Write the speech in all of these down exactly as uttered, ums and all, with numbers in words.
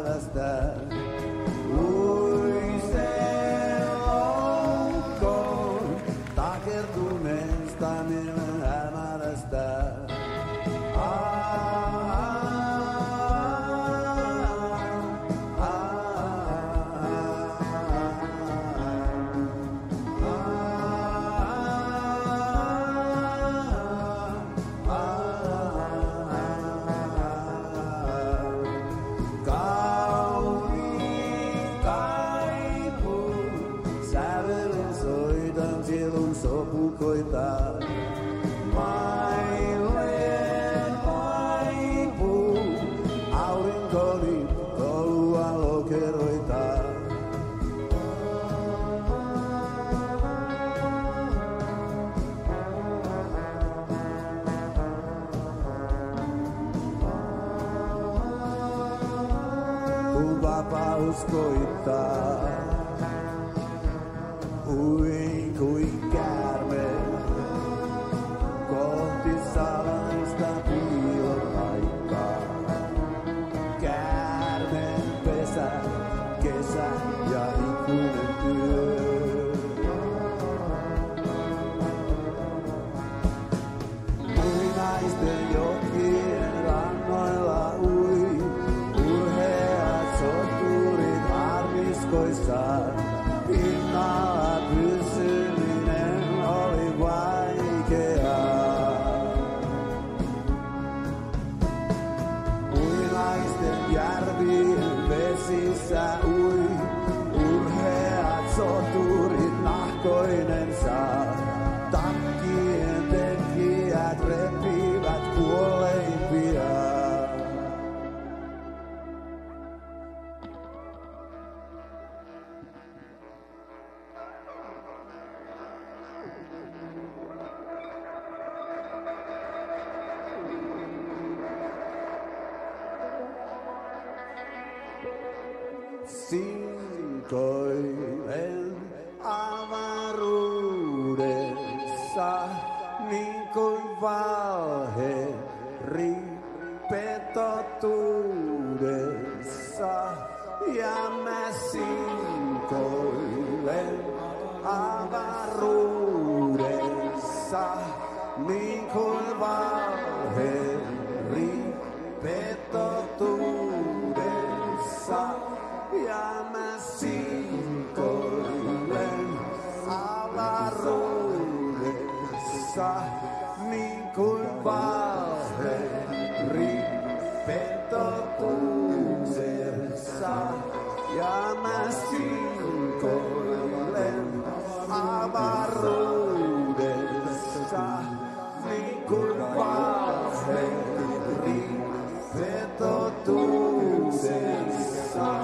hämärästä. Uisen loukkoon takertuneesta mielen hämärästä. Sopukoita mailleen vaipuu, aurinkoni tolua lokeroita. Kun vapaus koittaa, ui kuin käärme kohti salaista piilopaikkaa. Käärmeen pesä, kesä ja ikuinen työ. Muinaisten jokien rannoilla ui, urheat soturit armiskoissaan. Pinnalla pysyminen oli vaikeaa. Muinaisten järvien vesissä ui, urheat soturit nahkoinensa. Takkien tekijät repivät kuoleimpia. Sinkoilen avaruudessa niin kuin valheri petotuudessa. Ja mä sinkoilen avaruudessa niin kuin valheri petotuudessa. Ja mä sinkoilen avaruudessa niin kuin valheri petotuudessa. Ja mä sinkoilen avaruudessa niin kuin valheri petotuudessa.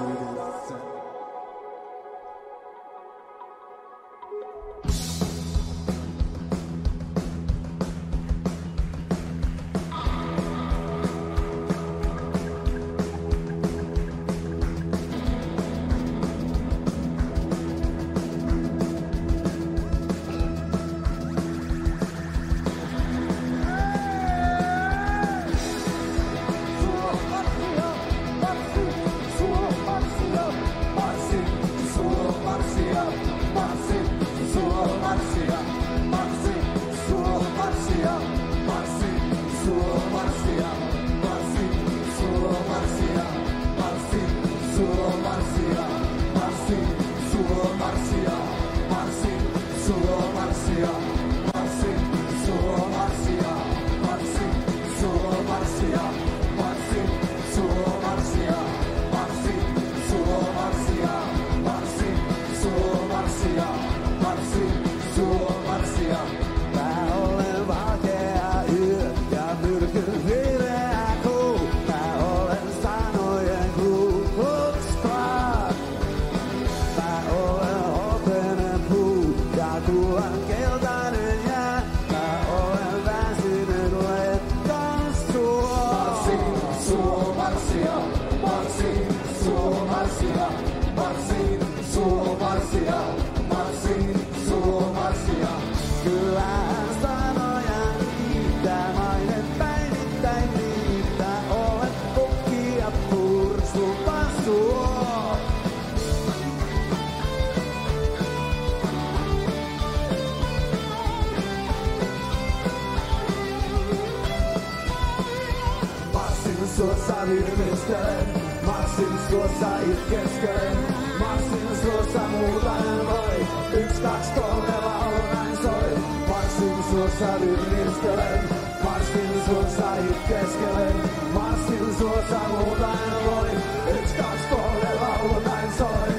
luo. Marssin suossa virvistelen, marssin suossa itkeskelen, marssin suossa muuta en voi. Yks, kaks, kolme, laulu näin soi. Marssin suossa virvistelen, marssin suossa itkeskelen, marssin suossa muuta en voi. Yks, kaks, kolme, laulu näin soi.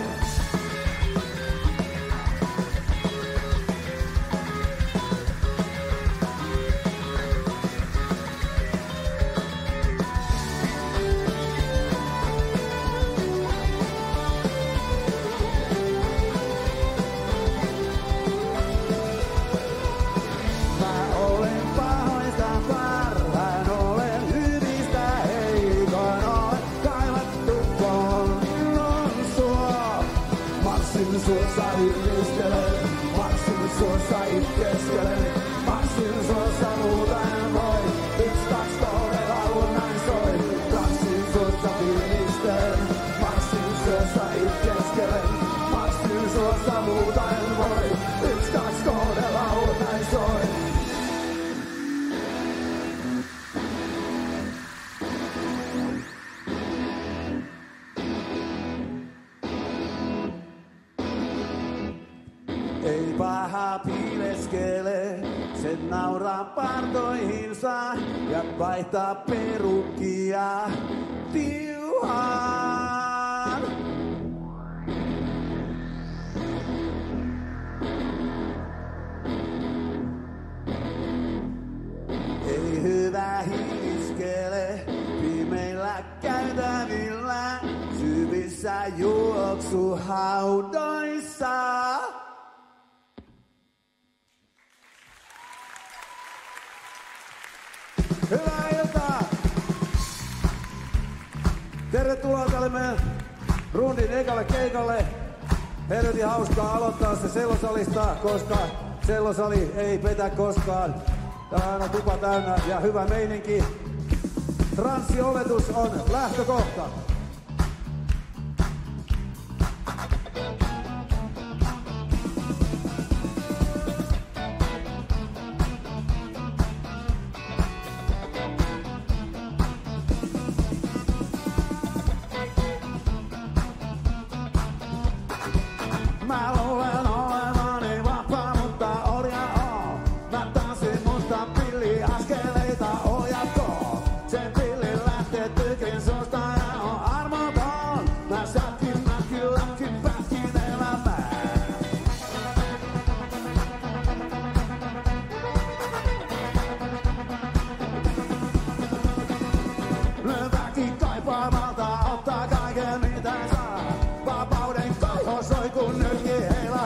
Suossa yhdistelen, marssin suossa itkeskelen, marssin suossa muuta en voi. Yks, kaks, kolme, laulu näin soi. Marssin suossa yhdistelen, marssin suossa itkeskelen, marssin suossa muuta en voi. Yks, kaks, kolme, laulu näin soi. Ei paha piileskele, sen nauraa partoihinsa ja vaihtaa perukkia tiuhaan. Ei hyvä hiiskele, pimeillä käytävillä, syvissä juoksuhaudoissa. Hyvää iltaa! Tervetuloa tälle meidän rundin ekalle keikalle. Helvetin hauskaa aloittaa se sellosalista, koska sellosali ei petä koskaan. Tää on aina tupa täynnä ja hyvä meininki. Transsioletus on lähtökohta. Mä luulen olevani vapaa, mutta orja oon. Mä tanssin musta pilli askeleita ohjatkoon. Sen pilli lähtee tykin suusta ja on armoton. Mä sätkin, mätkin, lätkin, pätkin elämää. Väki kaipaa valtaa, ottaa kaiken mitä saa. Vapauden kaiho soi kun nytkin heilaa.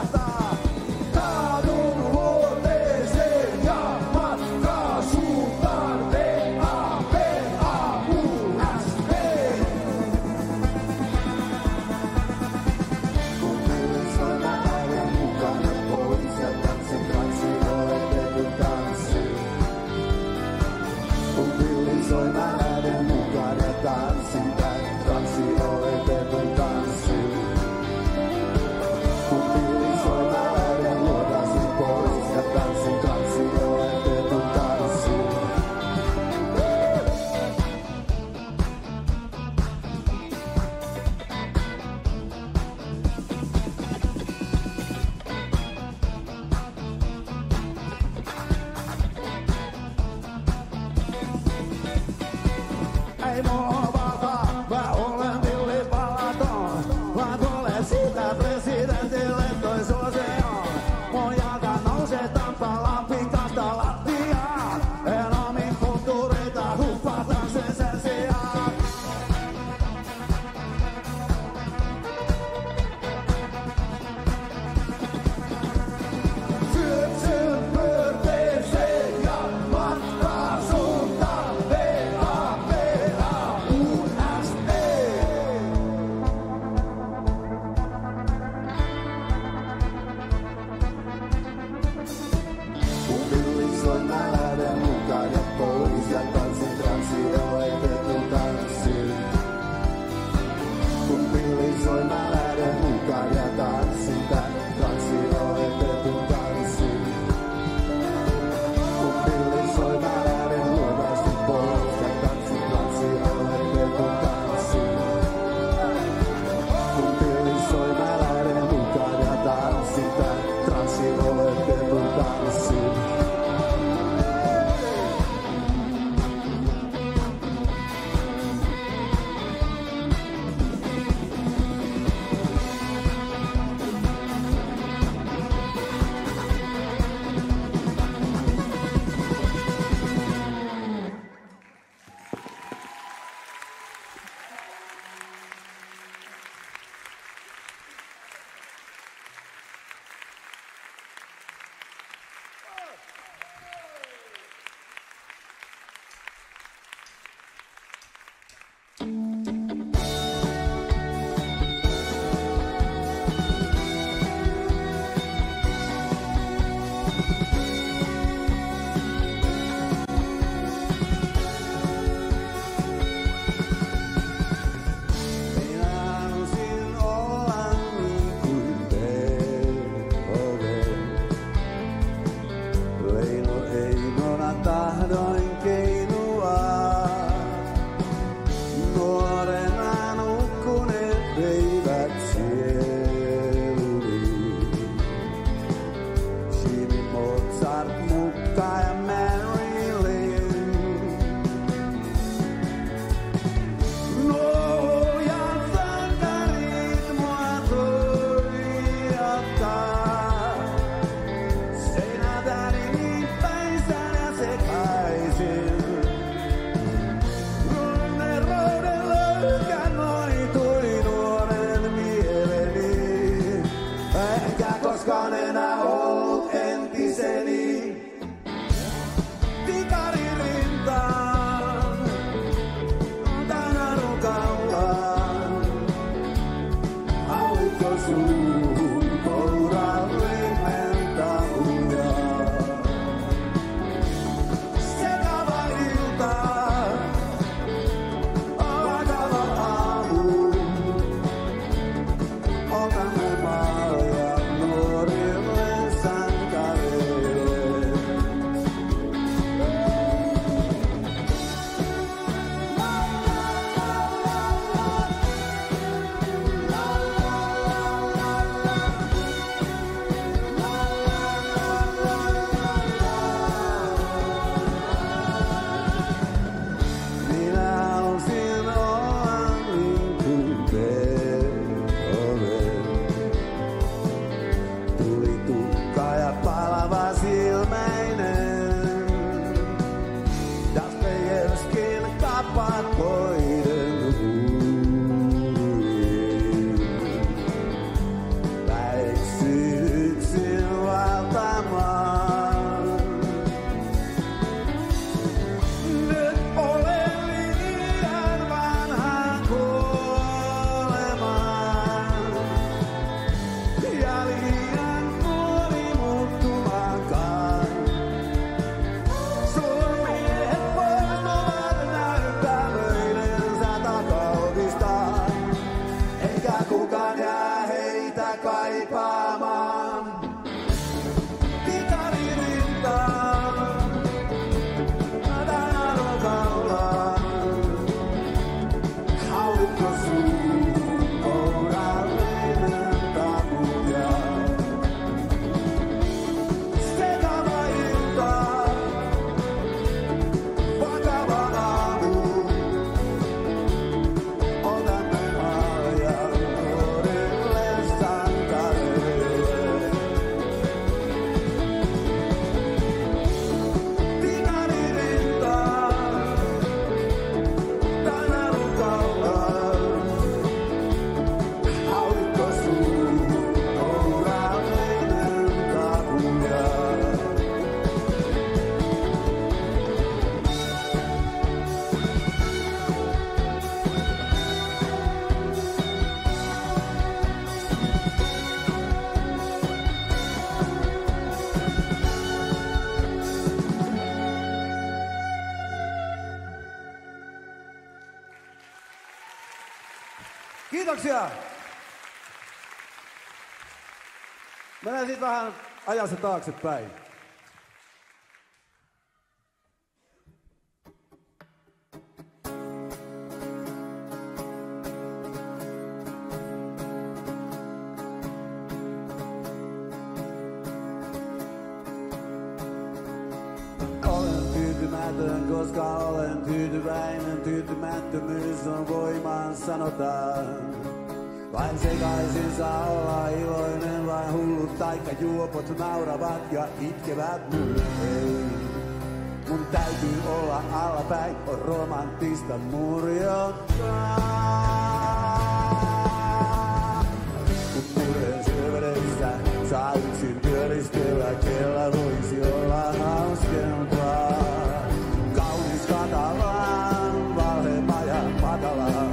soi, mä lähden mukaan ja tanssin tän tanssin opetetun tanssin. Kun pilli soi, mä lähden luovasti pois ja tanssin tanssin opetetun tanssin. Kun pilli soi, mä lähden mukaan ja tanssin tän tanssin opetetun tanssin. Kiitoksia. Mennään sitten vähän ajassa taaksepäin. Koska olen tyytyväinen, tyytymättömyys on voimaan, sanotaan. Vain sekaisin saa olla iloinen, vain hullut taikka juopot nauravat ja itkevät mulle. Ei, mun täytyy olla allapäin, on romanttista murjottaa. Kun mureen syövedessä saa yksin pyöristellä, kellä voisi olla hauskempaa. Katalaan, valhemaja matalaan.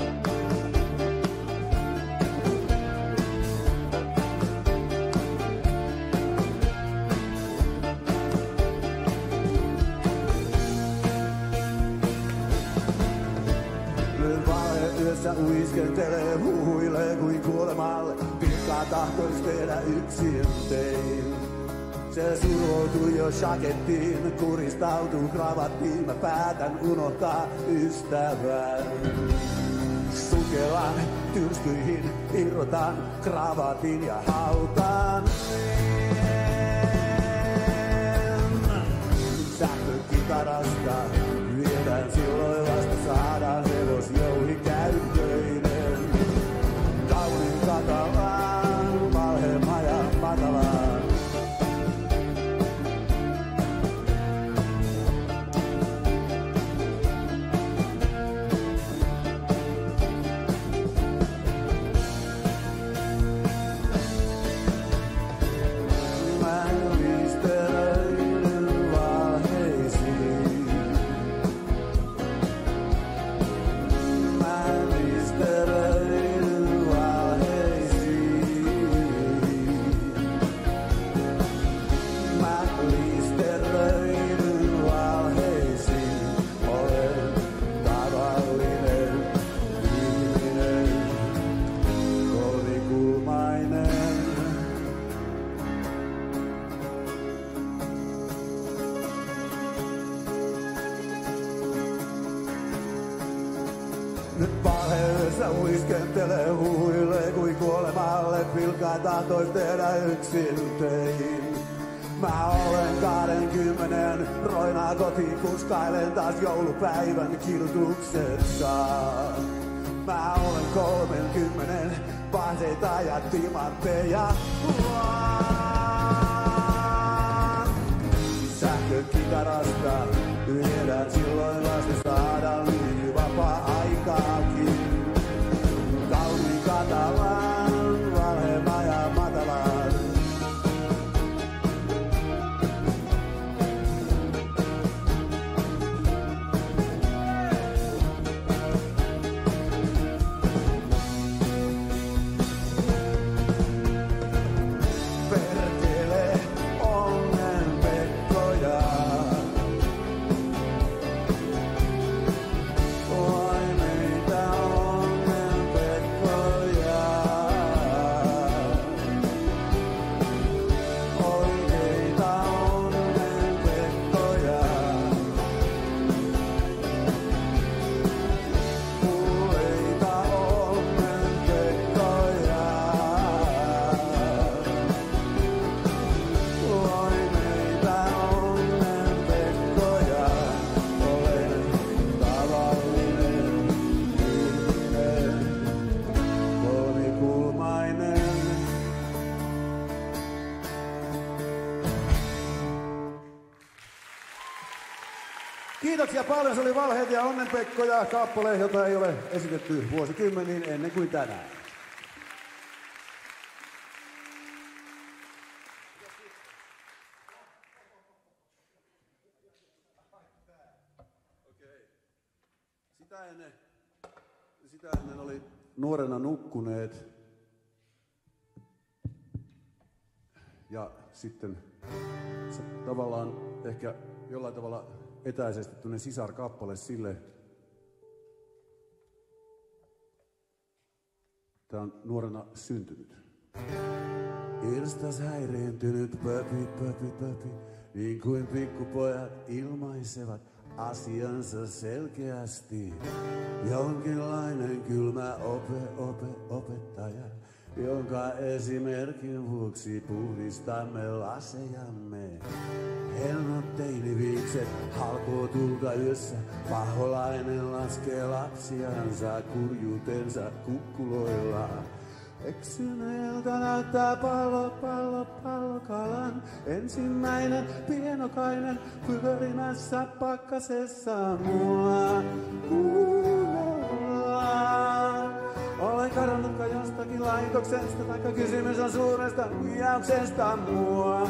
Nyt valhe yössä uiskentelee, huhuilee kuin kuolemalle. Pilkkaa tahtois tehdä yksin tein. Se survoutui jo shakettiin, kuristautuu kravattiin, mä päätän unohtaa ystävän. Sukellan tyrskyihin, irrotan kravatin ja hautaan. Sähkökitarasta viedään silloin vasta saadaan hevosjouhi käyttöinen. Kauniin katalaan, valhemaja matalaan. Nyt valheessa uiskentelee, huilee kuin kuolemalle, pilkkaa tahtois tehdä yksin tein. Mä olen kahdenkymmenen, roinaa kotiin, kuskailen taas joulupäivän kirjoituksessa. Mä olen kolmenkymmenen, pahseita ja timantteja vaan. Sähkökitarasta viedään silloin vasta saadaan niin vapaa-aikaakin. Kauniin katalaan, valhemaja matalaan. Kiitoksia paljon, se oli Valheet ja Onnenpekkoja, kappale, jota ei ole esitetty vuosikymmeniin ennen kuin tänään. Okei. Sitä ennen, sitä ennen oli Nuorena nukkuneet. Ja sitten se tavallaan ehkä jollain tavalla etäisesti tunnen sisarkappale sille. Tää on Nuorena syntynyt. Irstas häiriintynyt pöpi, pöpi, pöpi, niin kuin pikkupojat ilmaisevat asiansa selkeästi. Jonkinlainen kylmä ope, ope, opettaja, jonka esimerkin vuoksi puhdistamme lasejamme. Helnot teiniviikset halkoo tulta yössä, paholainen laskee lapsiansa kurjuutensa kukkuloilla. Eksyneeltä näyttää pallo, pallo, pallokalan, ensimmäinen pienokainen pyörimässä pakkasessa mua kuunnellaan. Olen kadonnut jostakin laitoksesta, taikka kysymys on suuresta huijauksesta mua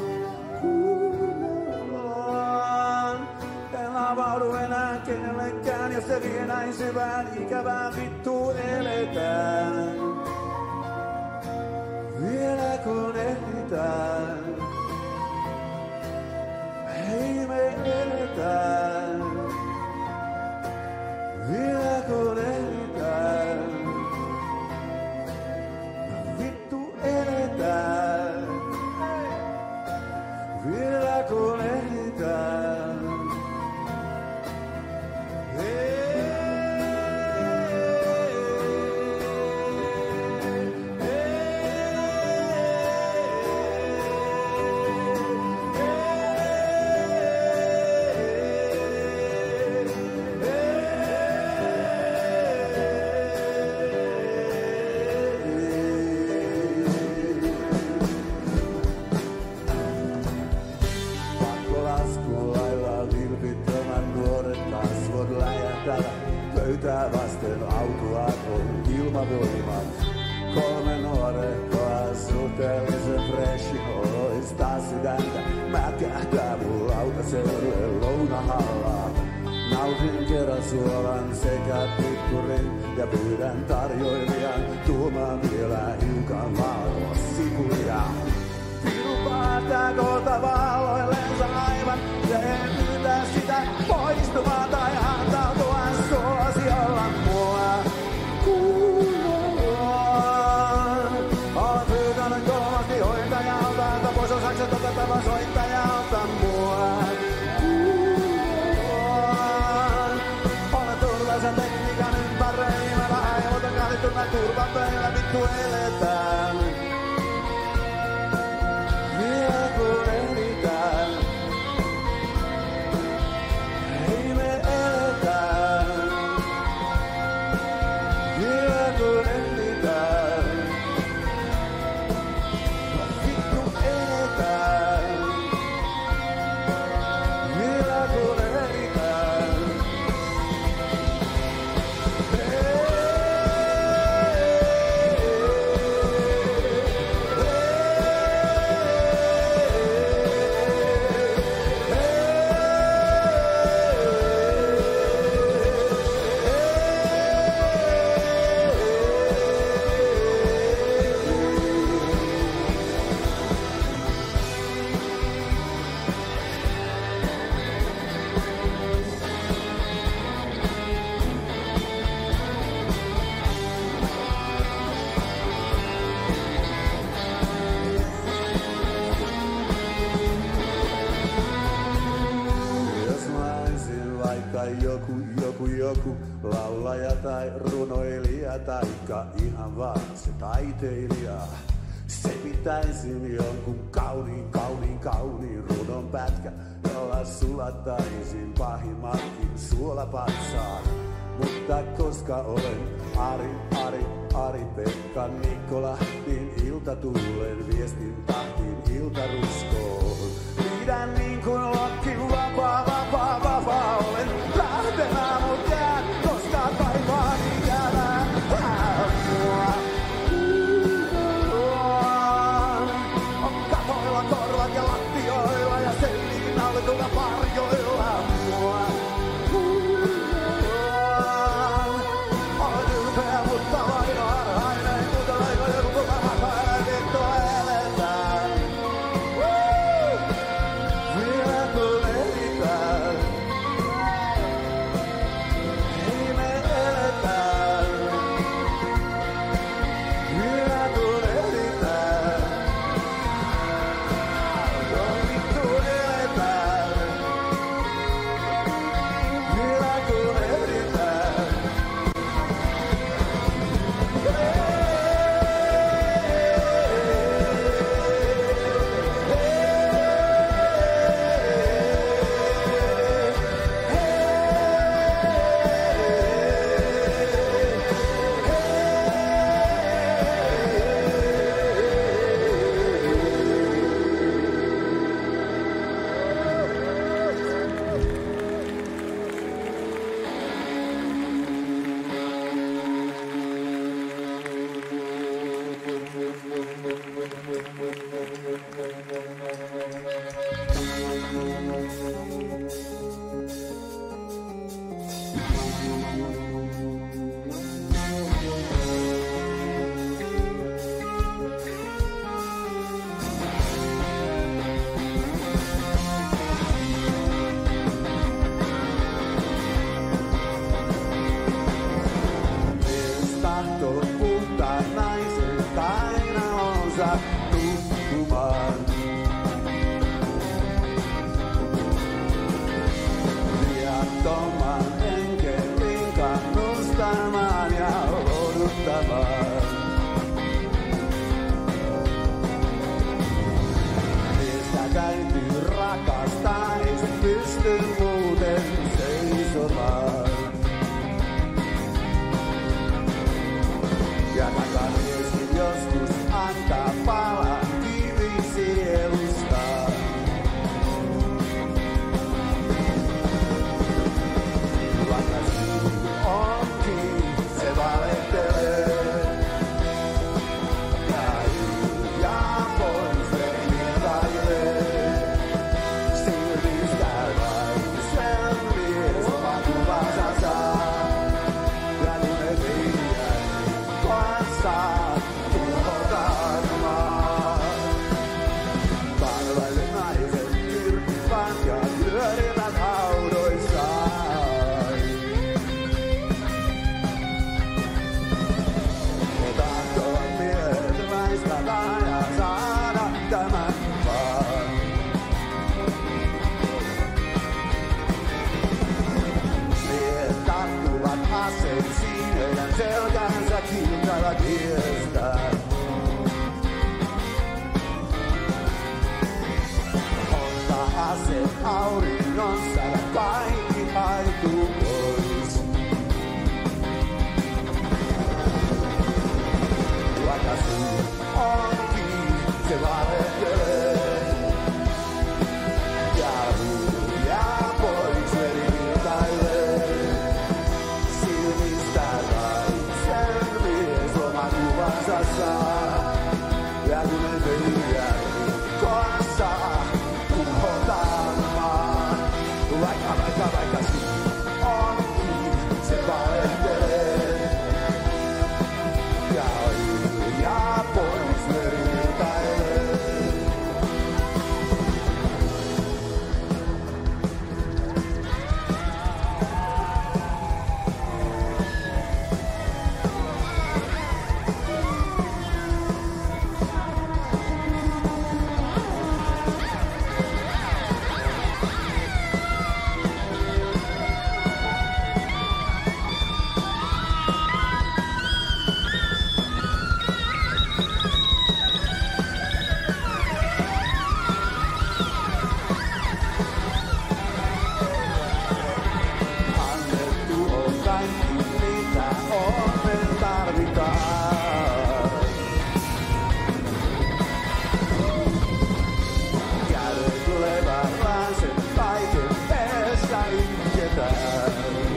kuunnellaan. En avaudu enää kenellekään, jos se vie näin syvään ikävään vittuun eletään. Vielä kun ehditään, hei me eletään. Vielä kun ehditään, vittu eletään. Vielä kun ehditään, hei. Pöytää vasten autoa on ilmavoimat. Kolme nuorekkoa suhteellisen freshin oloista sydäntä mäkähtää mun lautaselle lounahalla. Nautin kerrasuolan sekä pikkurin ja pyydän tarjoilijan tuomaan vielä hiukan maailman sipulia. Piru päättää koota valoillensa aivan ja en pyytä sitä poistumaan tai antautua suosiolla mua kuunnellaan. Olen pyytänyt kovasti hoitajalta, että pois osaksi otettavan soittajalta mua kuunnellaan. Olen turvallisen tekniikan ympäröimänä aivoten kahlittuna turvan pöillä vittu eletään. Vielä kun ehditään, hei me eletään. Vielä kun ehditään, vittu eletään. Vielä kun ehditään, hei. Joku, joku, joku laulaja tai runoilija taikka ihan vaan se taiteilija. Se pitäisin jonkun kauniin, kauniin, kauniin runon pätkä, jolla sulattaisin pahimmatkin suolapatsaan. Mutta koska olen Ari, Ari, Ari, Pekka, Nikola, niin ilta tullen viestin tahtiin iltaruskoon. Pidän niin kuin lokki vapaa, vapaa, vapaa olen. Lähtemään mut jää, koska taivaan ikävää mua kuunnellaan. On katoilla korvat ja lattioilla ja selliin hallitulla varjoilla mua kuunnellaan. Olen ylpeä, mutta vain harhainen, kuten aika joku kuka hakainen vittu eletään. Vielä kun ehditään, onkin se valehtelee. Ja huijaa pois verivirtailee. Silmistä naisen mies oman kuvansa saa. Ja kun ne veijät rikkoansa tuhotaan maan. Vaikka, vaikka, vaikka siinä onkin se valehtelee. Ja huijaa pois verivirtailee. Annettu on kaikki, mitä onnen tarvitaan. Kädet levällään sen kaiken eessä itketään.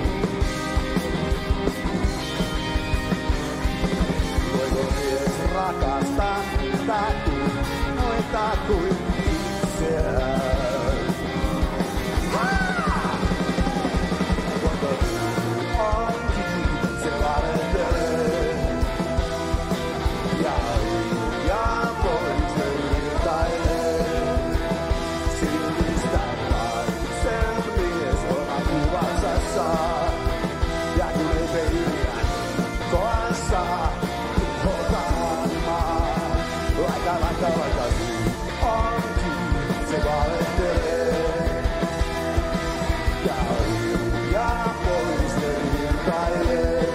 Voiko mies rakastaa niitä kuin noita kuin itseään? Onkin se valehtelee. Ja huijaa pois verivirtailee. Silmistä naisen mies oman kuvansa saa. Ja kun ei veijät rikkoansa tuhotaan maan. Vaikka, vaikka, vaikka siinä onkin se valehtelee. Ja huijaa pois verivirtailee.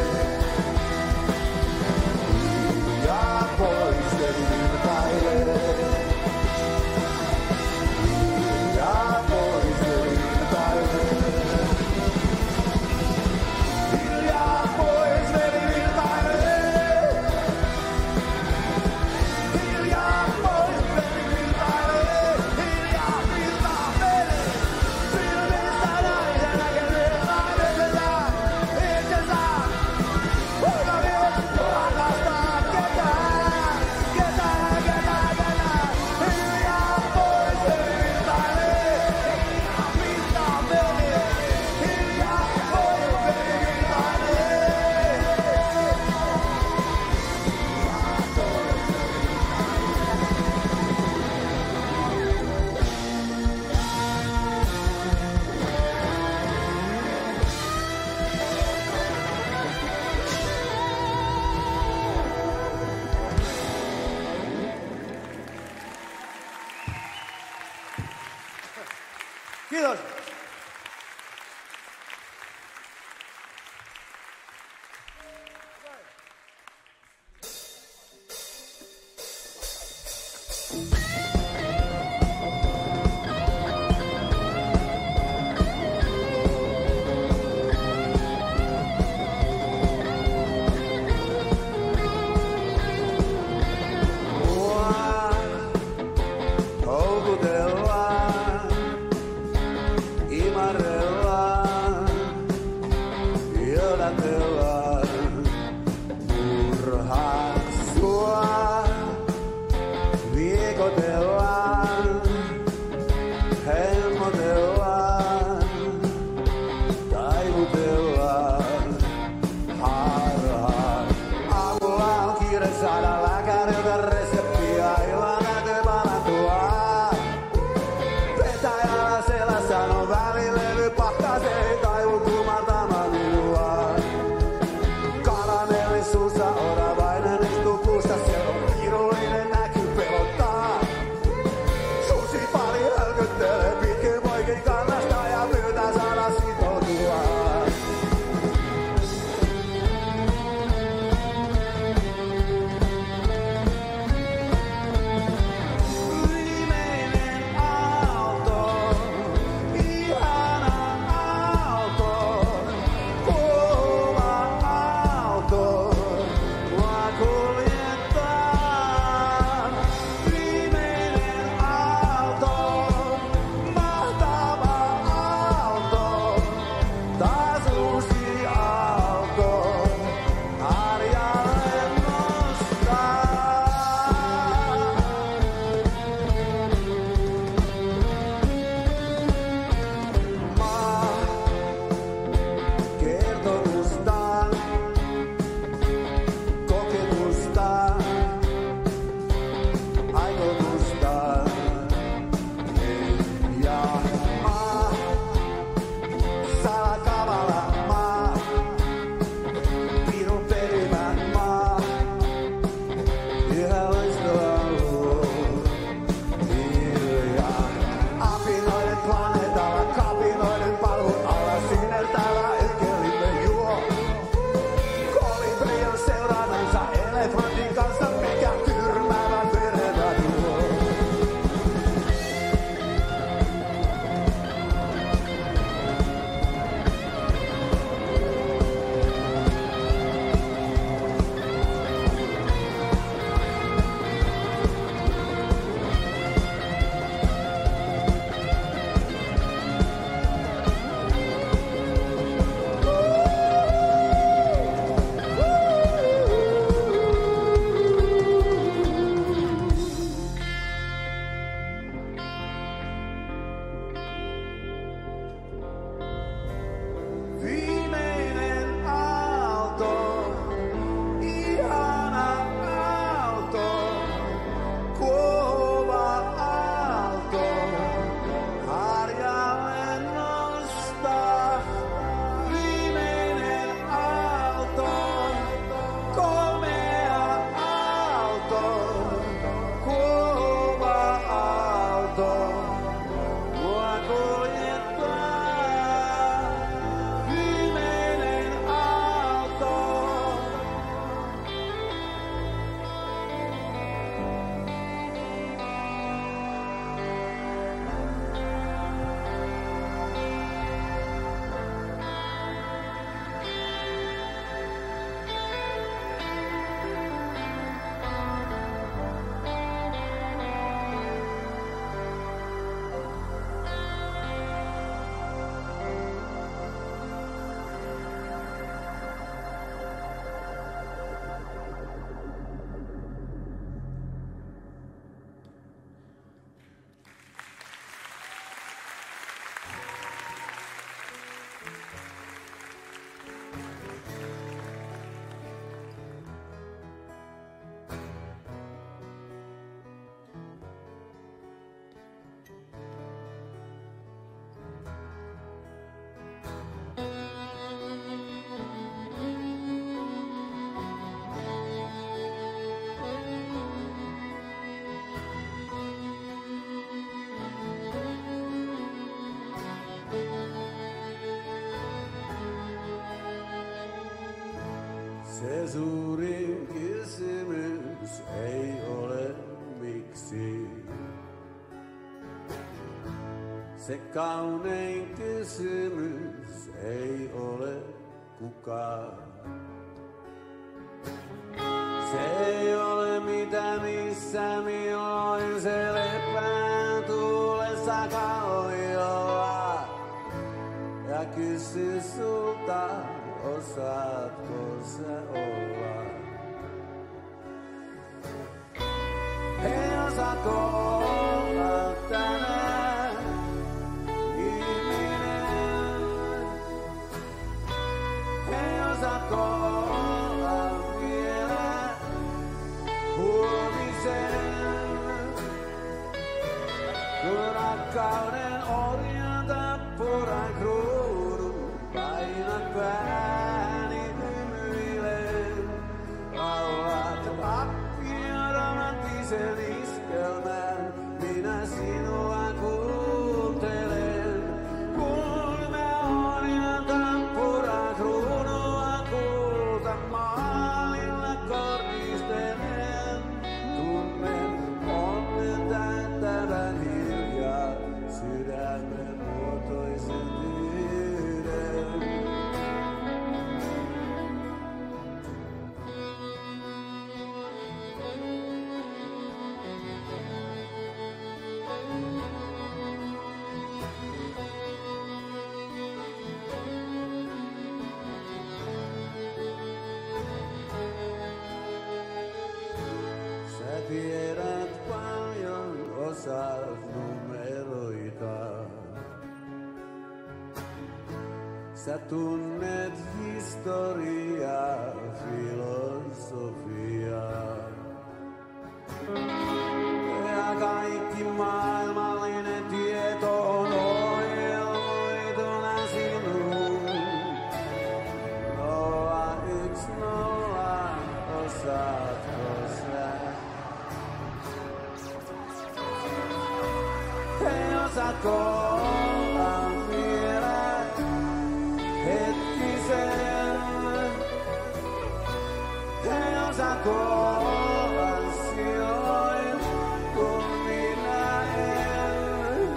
Huijaa pois verivirtailee. Huijaa pois verivirtailee. Hiljaa pois verivirtailee. Hiljaa pois verivirtailee. Hiljaa virtaa menee. Silmistä naisen näkee naisella itsensä. Kuinka mies rakastaa ketään, ketään, ketään, ketään. Hiljaa pois verivirtailee. Virtaa menee. Hiljaa pois verivirtailee. Kiitos. Mua houkutellaan, imarrellaan, johdatellaan, murhaa sua, viikotellaan. suurin kysymys ei ole miksi. Se kaunein kysymys ei ole kuka. Se ei ole mitä missä milloin se lepää tuulessa kalliolla. Ja kysy sulta, osaatko sä olla? Hei, osaatko olla tänään ihminen? Hei, osaatko olla vielä huomisen? Kun rakkauden orjan tappuran kruunun painat pääni hymyilen. Laulat rappia romanttisen iskelmän, minä sinua kuuntelen. Kun mä orjan tappuran kruunua kulta maalilla koristelen. Tunnen onnen täyttävän hiljaa sydämen muotoisen tyyden. Sä tiedät paljon, osaat numeroita. Sä tunnet historiaa, filosofiaa. Ja kaikki maailmallinen tieto on ohjelmoituna sinuun. Nolla yksi nolla, osaatko sä? Hei, osaatko olla vielä hetkisen? Hei, osaatko olla silloin, kun minä en?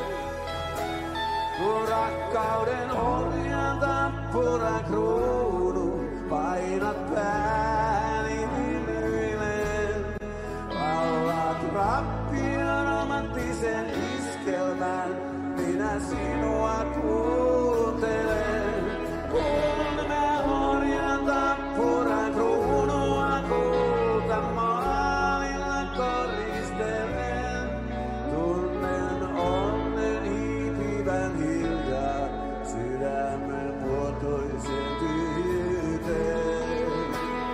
Kun rakkauden orjan tappura kruunun painat pääni hymyilen. Laulat rappia romanttisen iskelmän, minä sinua kuuntelen. Kun mä orjan tappuran kruunua kulta maalilla koristelen. Tunnen onnen hiipivän hiljaa sydämen muotoisen tyyteen.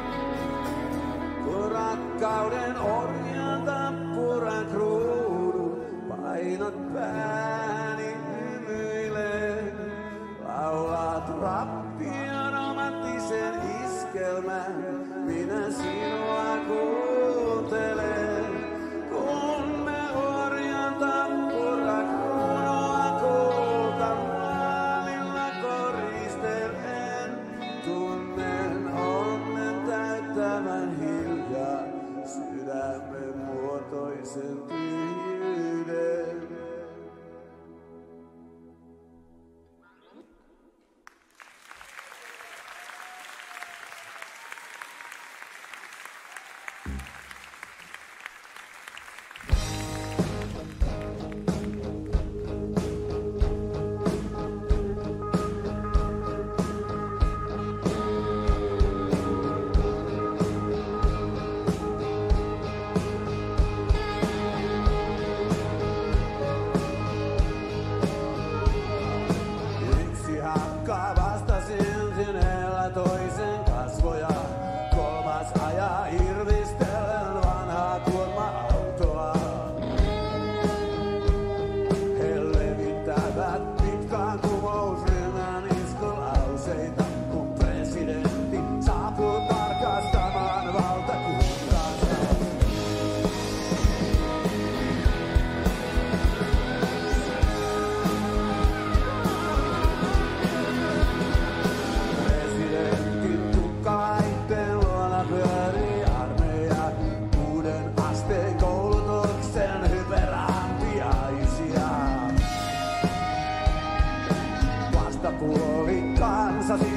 Kun rakkauden orjan tappuran kruunun painat pääni hymyilen. Laulat rappia romanttisen iskelmän, minä sinua kuuntelen. Kun me orjan tappura kruunua kulta maalilla koristelen. Tunnen onnen täyttävän hiljaa sydämen muotoisen tyyden.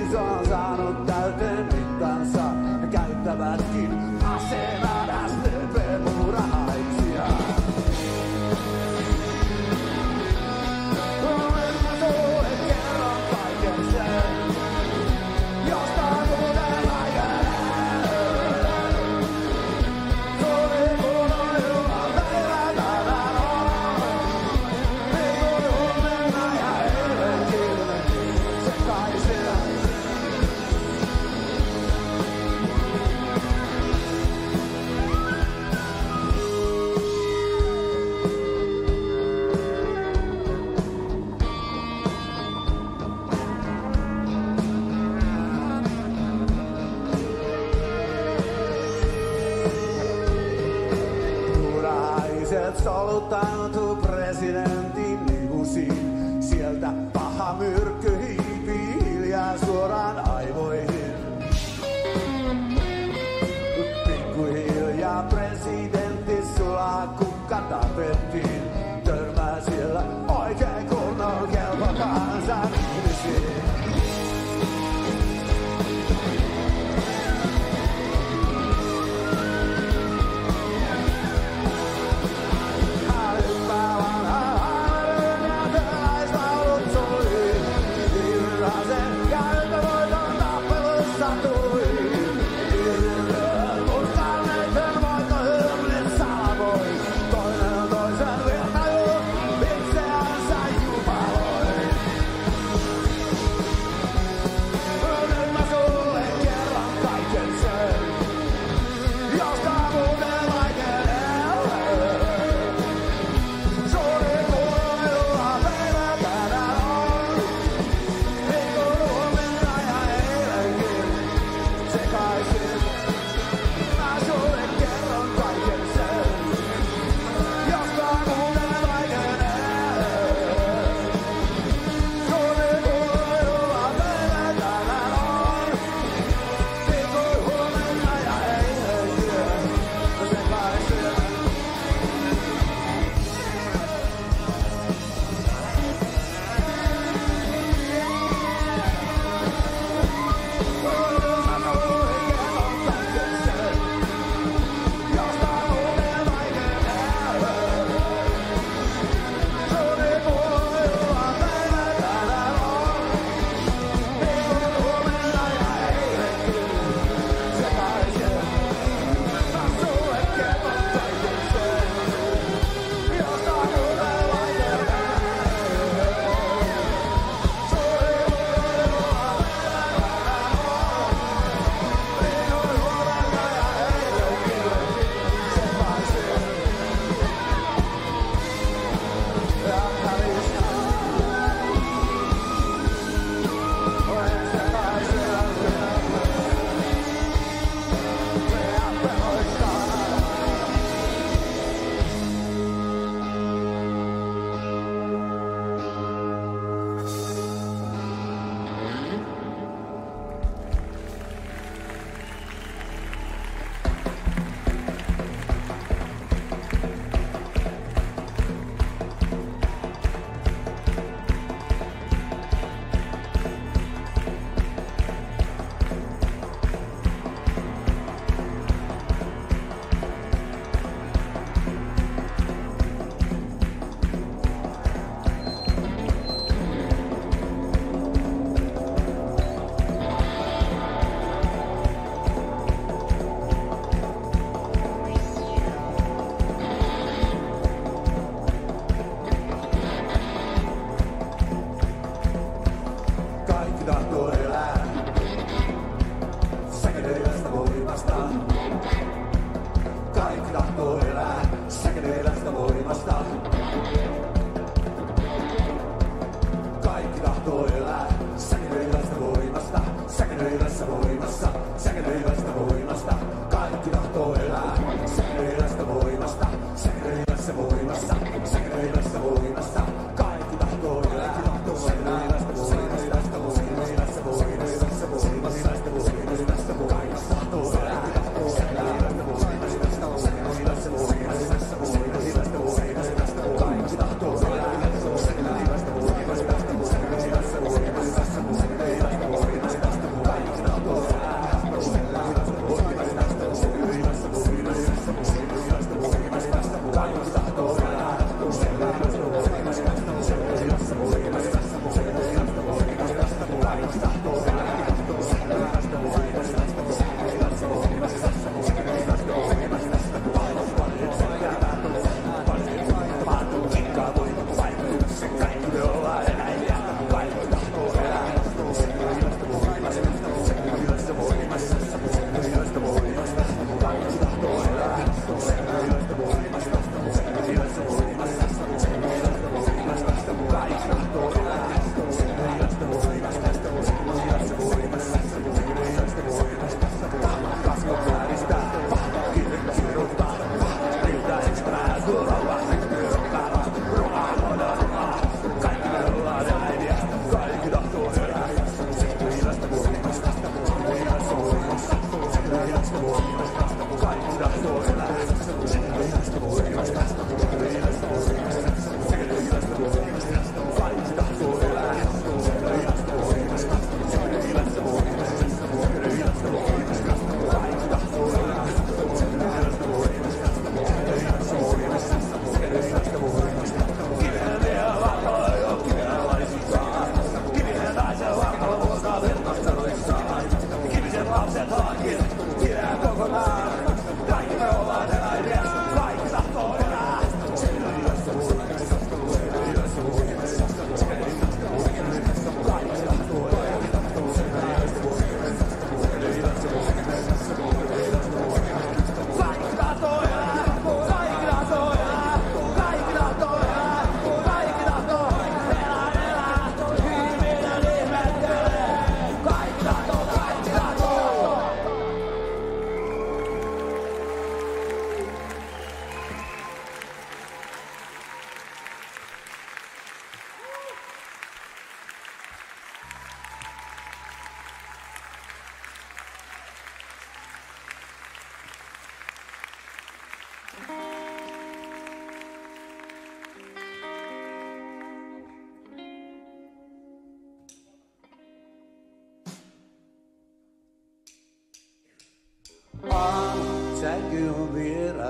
iso on saanut täyteen mittansa. Ne käyttävätkin aseena S D P-muurahaisia. Nyt mä sulle kerron kaiken sen, josta muuten vaikenee. Tuli kun on ilman päivä tänään on. Niin kuin huomenna ja eilenkin sekaisin. Muurahaiset solutautuu presidentin limusiin. Sieltä paha myrkky hiipii hiljaa suoraan aivoihin. Pikkuhiljaa presidentti sulaa, kukka tapettiin. Törmää siellä oikein kunnolla kelpo kansan ihmisiin. Toinen toisen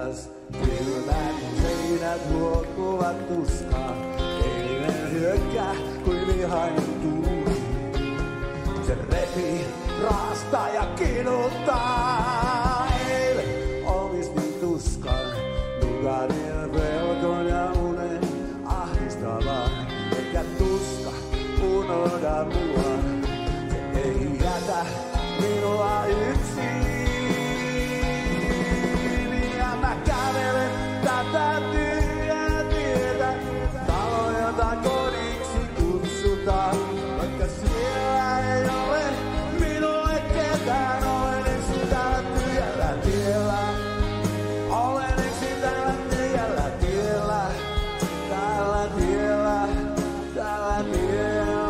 vieras. Kylmät seinät huokkuvat tuskaa. Eilinen hyökkää kuin vihainen tuuli. Se repii, raastaa ja kiduttaa. Eilen omistin tuskan, nukahdin pelkon ja unen ahdistavaa. Eikä tuska unohda mua, se ei jätä minua yksin. Ja mä kävelen tätä tyhjää tietä, talo jota kodiksi kutsutaan. Vaikka siellä ei ole minulle ketään, olen yksin täällä tyhjällä tiellä. Olen yksin täällä tyhjällä tiellä, tällä tiellä, tällä tiellä.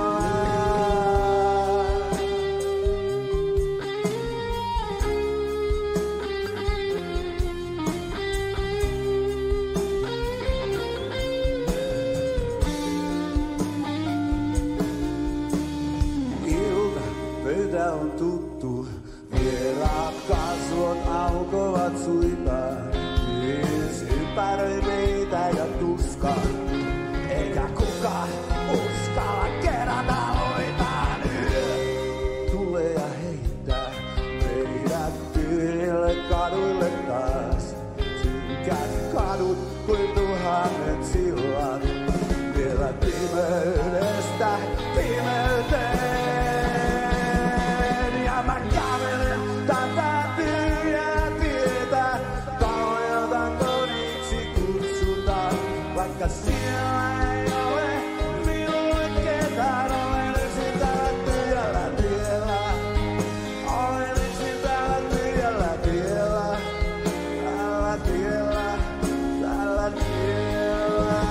Pöytä on tuttu, vieraat kasvot aukovat suipaan. Mies ympäröi meitä ja tuska, eikä kukaan uskalla kerätä loitaan. Yö tulee ja heittää meidät tyhjille kaduille taas. Synkät kadut kuin tuhannet sillat, vielä pimeydestä pimeyteen. Mä kävelen tätä tyhjää tietä, talo jota kodiksi kutsutaan. Vaikka siellä ei ole minulle ketään, olen yksin täällä tyhjällä tiellä. Olen yksin täällä tyhjällä tiellä, tällä tiellä, tällä tiellä.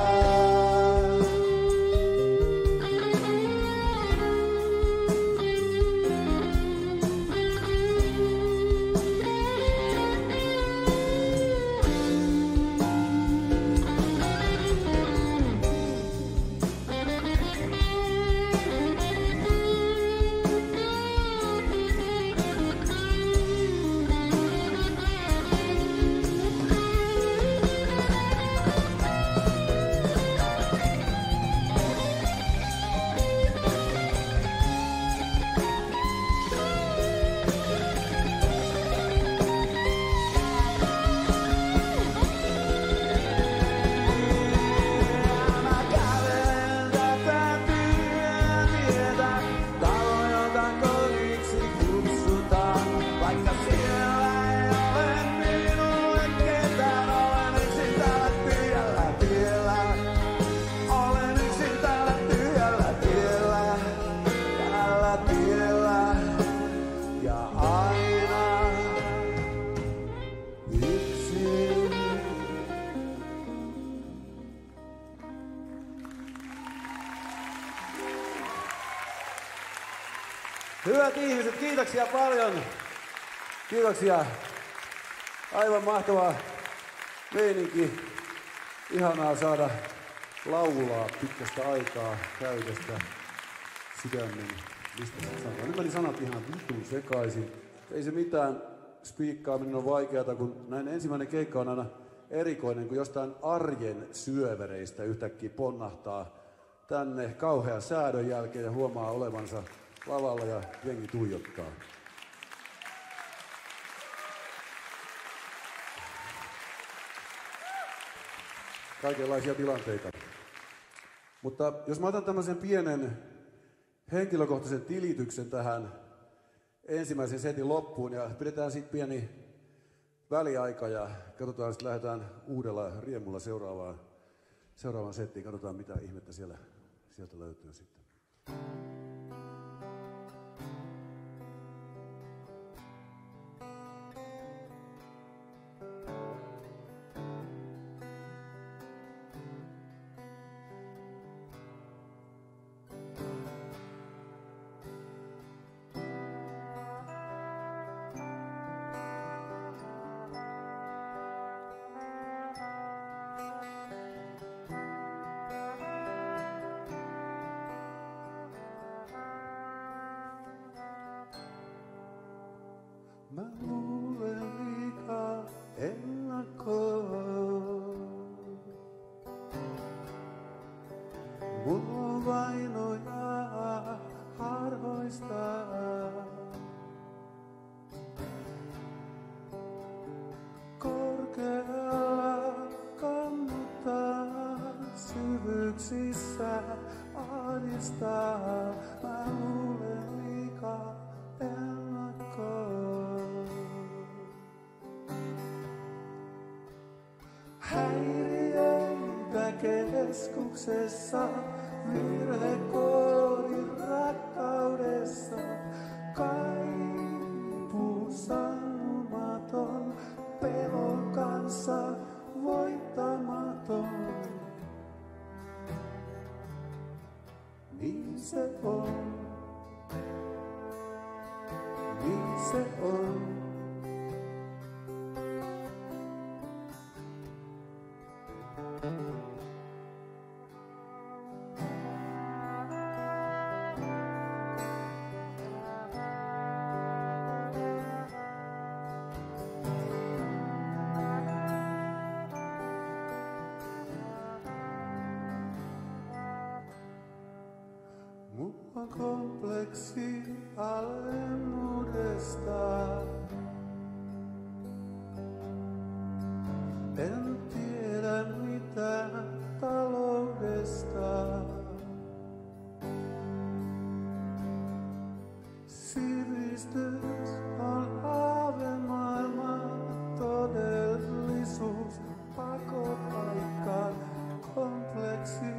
Hyvät ihmiset, kiitoksia paljon. Kiitoksia. Aivan mahtavaa meininki. Ihanaa saada laulaa pitkästä aikaa käytöstä sydämen. Mistä se sanoo? Nyt meni sanat ihan vitun sekaisin. Ei se mitään, spiikkaaminen on vaikeata, kun näin ensimmäinen keikka on aina erikoinen, kun jostain arjen syövereistä yhtäkkiä ponnahtaa tänne kauhean säädön jälkeen ja huomaa olevansa lavalla ja jengi tuijottaa. Kaikenlaisia tilanteita. Mutta jos mä otan tämmöisen pienen henkilökohtaisen tilityksen tähän ensimmäisen setin loppuun ja pidetään sitten pieni väliaika ja katsotaan, sitten lähdetään uudella riemulla seuraavaan, seuraavaan settiin. Katsotaan, mitä ihmettä siellä, sieltä löytyy sitten. Mulla on vainoja harhoista. Korkealla kannattaa syvyyksissä ahdistaa. Mä luulen liikaa ennakkoon. Häiriöitä keskuksessa, virhekoodin rakkaudessa, kaipuu sammumaton, pelon kanssa voittamaton. Niin se on, niin se on. Mulla kompleksi alemmuudesta. En tiedä mitään taloudesta. Sivistys on haavemaailma, todellisuus pakopaikka, kompleksi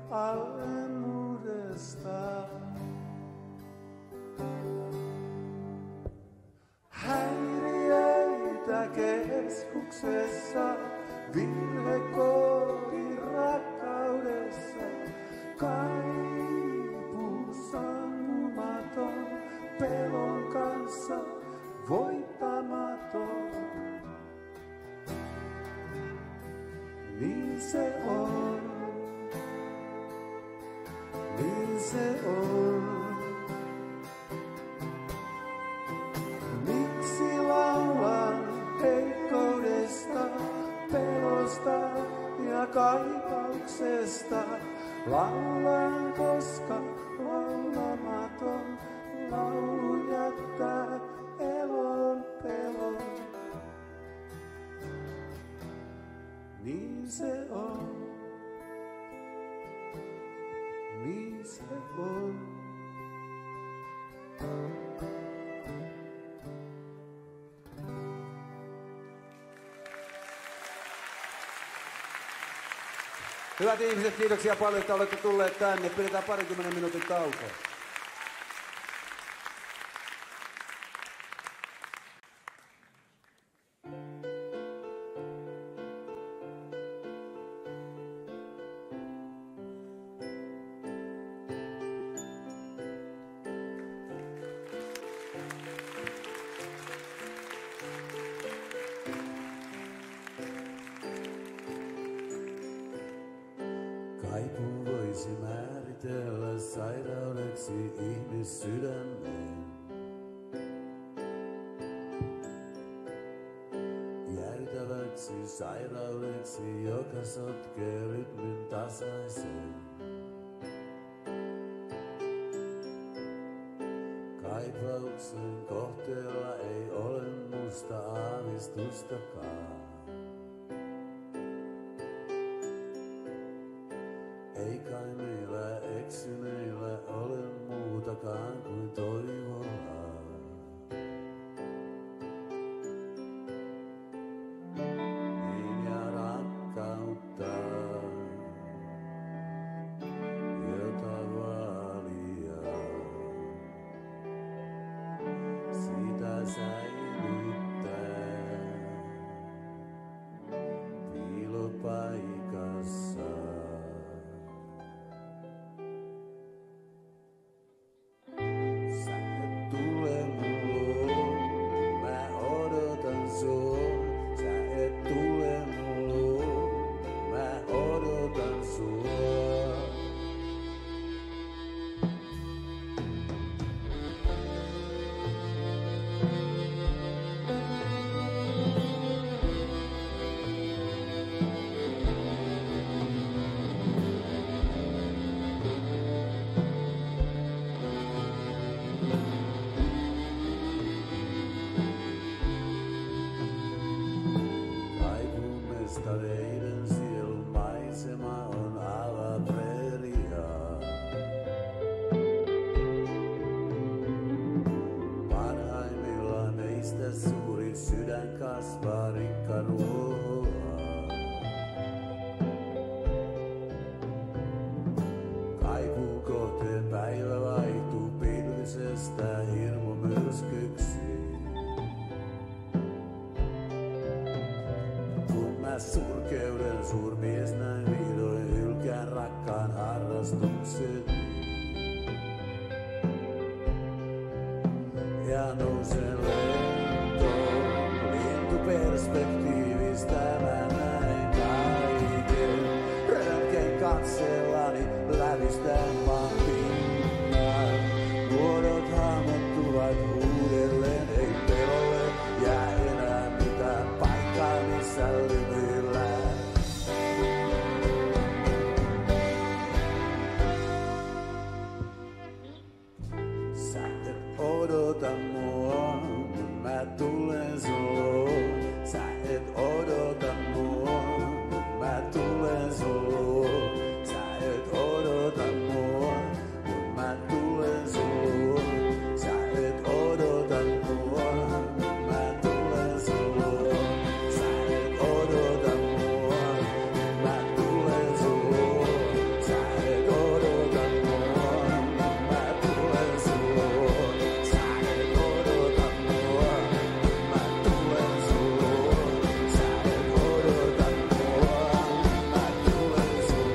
alemmuudesta. Häiriöitä keskuksessa, virhekoodin rakkaudessa, kaipuu sammumaton, pelon kanssa voittamaton. Niin se on, niin se on. Miksi laulan heikkoudesta, pelosta ja kaipauksesta? Laulan, koska laulamaton laulu jättää elon pelon. Niin se on, niin se on. Hyvät ihmiset, kiitoksia paljon, että olette tulleet tänne. Pidetään parikymmenen minuutin tauko. Kaipuu voisi määritellä sairaudeksi ihmissydämeen. Jäätäväksi sairaudeksi, joka sotkee rytmin tasaiseen. Kaipauksen kohteella ei ole musta aavistustakaan. Ei kai meillä eksyneillä ole muutakaan kuin toivoa. Niin ja rakkautta, jota vaalia, sitä säilyttää piilopaikassa. Kaskadeiden sielun maisema on alaperiaa. Parhaimmillaan meistä suuri sydän kasvaa rikkaruohoa. Kaipuu kohteen päivä vaihtuu pilvisestä hirmumyrskyksi. Surkeuden suurmies näin vihdoin hylkään rakkaan harrastukseni. Ja nousen lentoon lintuperspektiivistä mä näin kaiken. Röntgen katsellani lävistän maan pinnan. Muodot hahmottuvat uudelleen, ei pelolle jää enää mitään paikkaa missä lymyillään. Sä et odota mua, kun mä tulen suloon. Sä et odota mua, kun mä tulen suloon. Sä et odota mua, kun mä tulen suloon. Sä et odota mua, kun mä tulen suloon. Sä et odota mua, kun mä tulen suloon. Sä et odota mua, kun mä tulen suloon. Sä et odota mua, kun mä tulen suloon. Sä et odota mua, kun mä tulen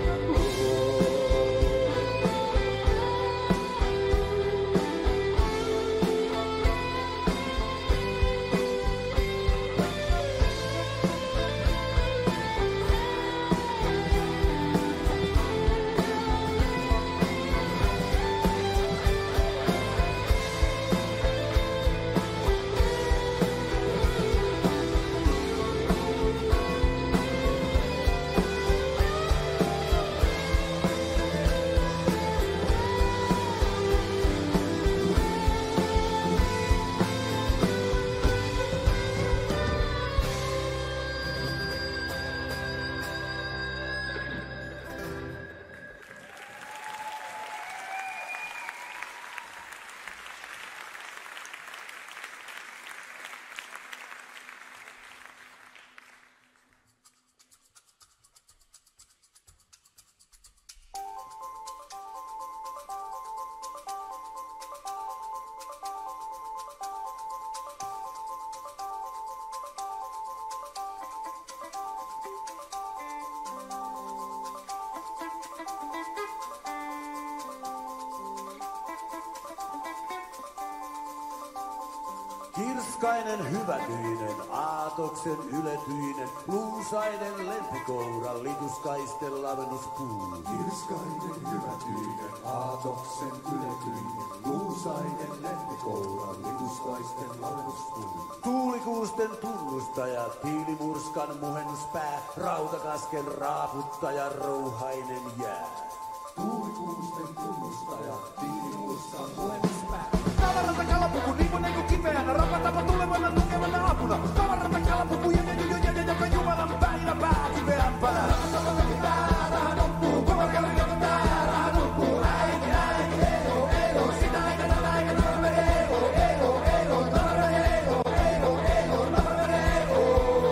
Kirskainen hyvätyinen, aatoksen yletyinen, luusainen lempikoura, lituskaisten lavennuspuu. Kirskainen hyvätyinen, aatoksen yletyinen, luusainen lempikoura, lituskaisten lavennuspuu. Tuulikuusten tunnustaja, tiilimurskan muhennuspää, rautakasken raaputtaja, rouhainen jää. Tuulikuusten tunnustaja, tiilimurskan muhennuspää. Kavarata kalapuku, niin kuin niinku kipeänä, rapatapa tulevana tukevana apuna. Kavarata kalapuku, jänen jo jänen, joka Jumalan päivä pää kipeämpänä. Rapatapa pitää, raha nuppuu, kova kelli, joka tää, raha nuppuu. Äiti, äiti, ego, ego, sitä eikä tätä eikä tarvere, ego, ego, ego, tarvere, ego, ego, ego, tarvere, ego.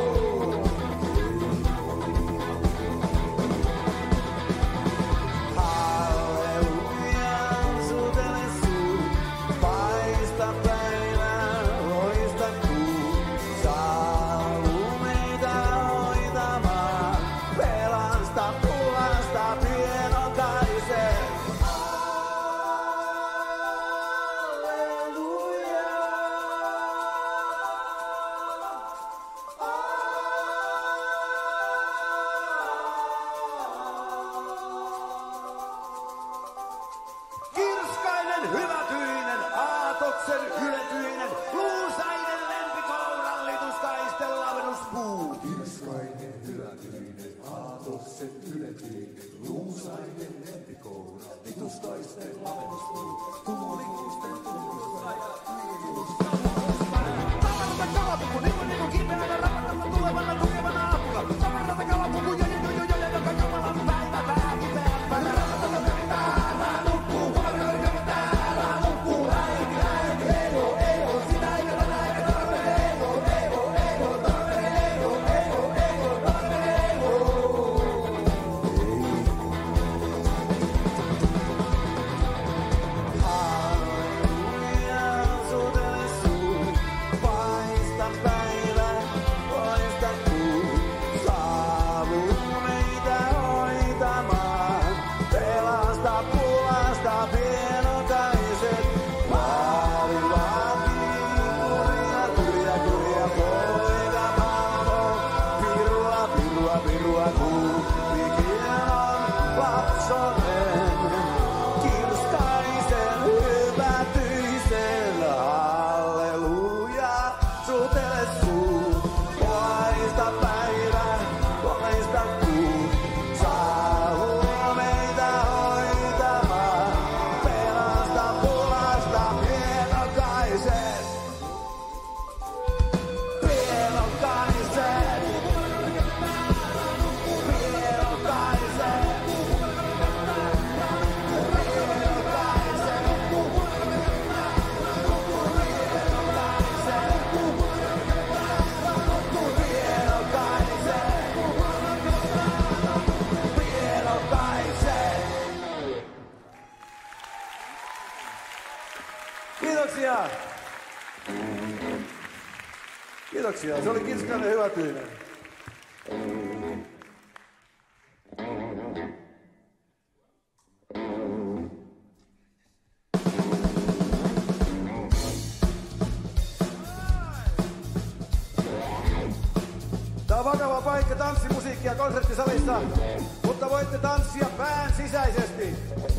Halleluja, sutele suu, paista päivää, loista kuu. Saavu meitä hoitamaan, pelasta pullasta pienokaisen. Kirskainen, hyvätyinen, aatoksen yletyinen, luusainen lempikouran lituskaisten lavennuspuu. Kirskainen hyvätyinen, aatoksen yletyinen, luusainen lempikoura, lituskaisten lavennuspuu. Tuulikuusten tunnustaja, tiilimurskan muhennuspää. Kavarata kalapuku, niin kuin niinku kipeänä, rapatapa tulevana tukevana apuna. Kavarata Kiitoksia. Se oli Kitskainen Hyvätyinen. Tää on vakava paikka tanssimusiikkia konserttisalissa, mutta voitte tanssia pään sisäisesti.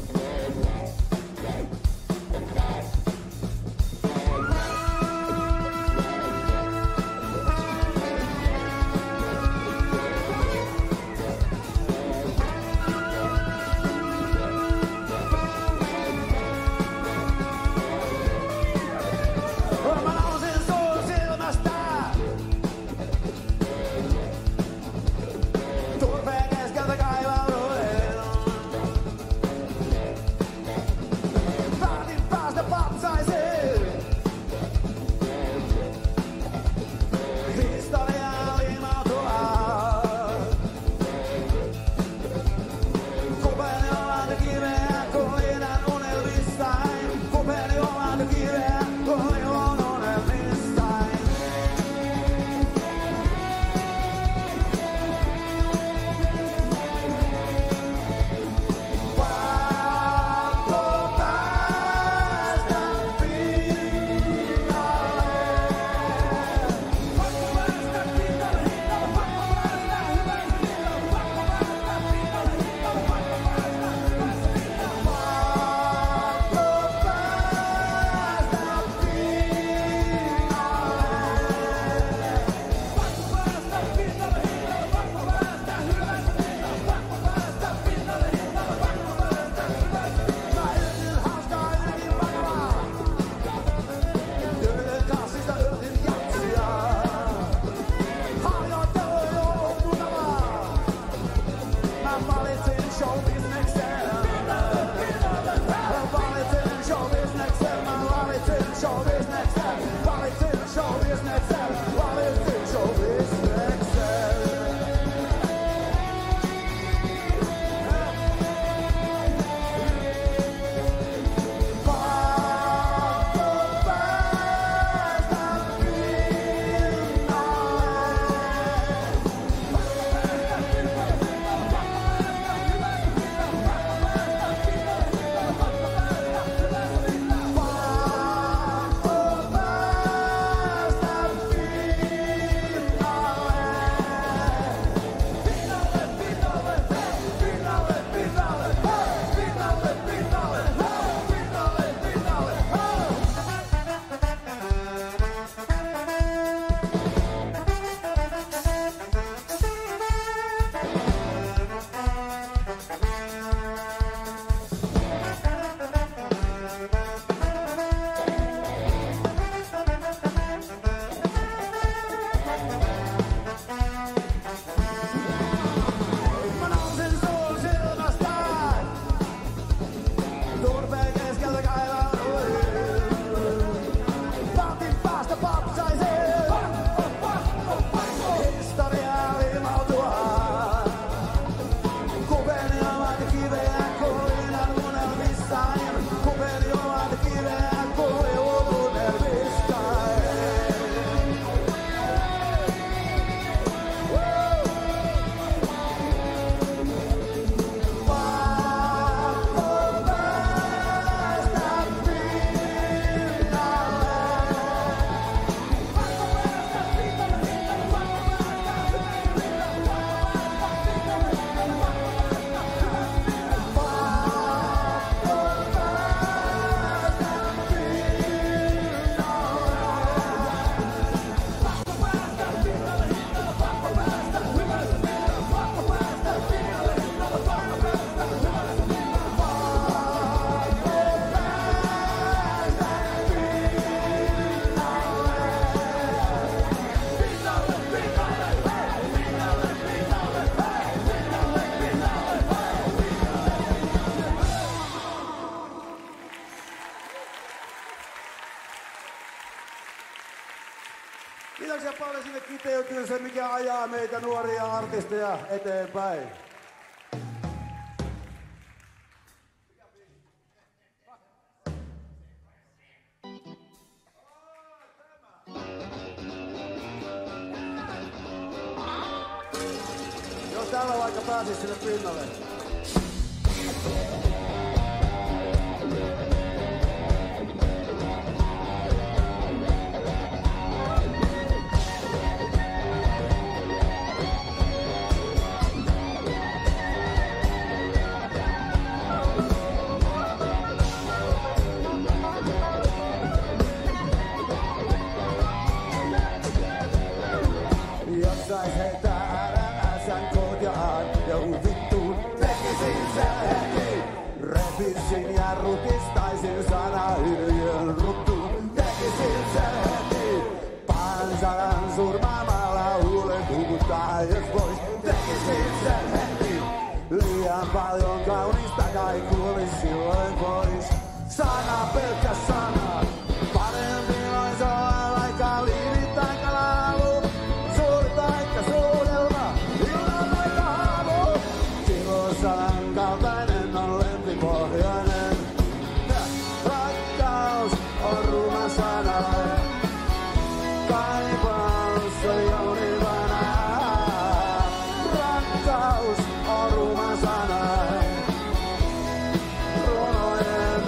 Kiitoksia paljon sinne kiteytymiseen, mikä ajaa meitä nuoria artisteja eteenpäin. täällä vaikka pääsis sinne pinnalle. Jos sais heittää äsän kohjaan ja vittuun tekisin sen heti. Repisin ja rukistaisin sana hyljöön ruttuun. Tekisin sen heti. Pahan sanan surmaamalla huulen hukuttaa jos vois. Tekisin sen heti. Liian paljon kaunista kai kuolis silloin pois. Sana pelkkä sana. Parempi ois olla vaikka liivi tai kalalu. Suuri taikka suudelma, ilman vaikka havu. Kilosanan kaltainen on lempipohjainen. Rakkaus on ruma sana. Kaipaus on jounivana. Rakkaus on ruma sana. Runojen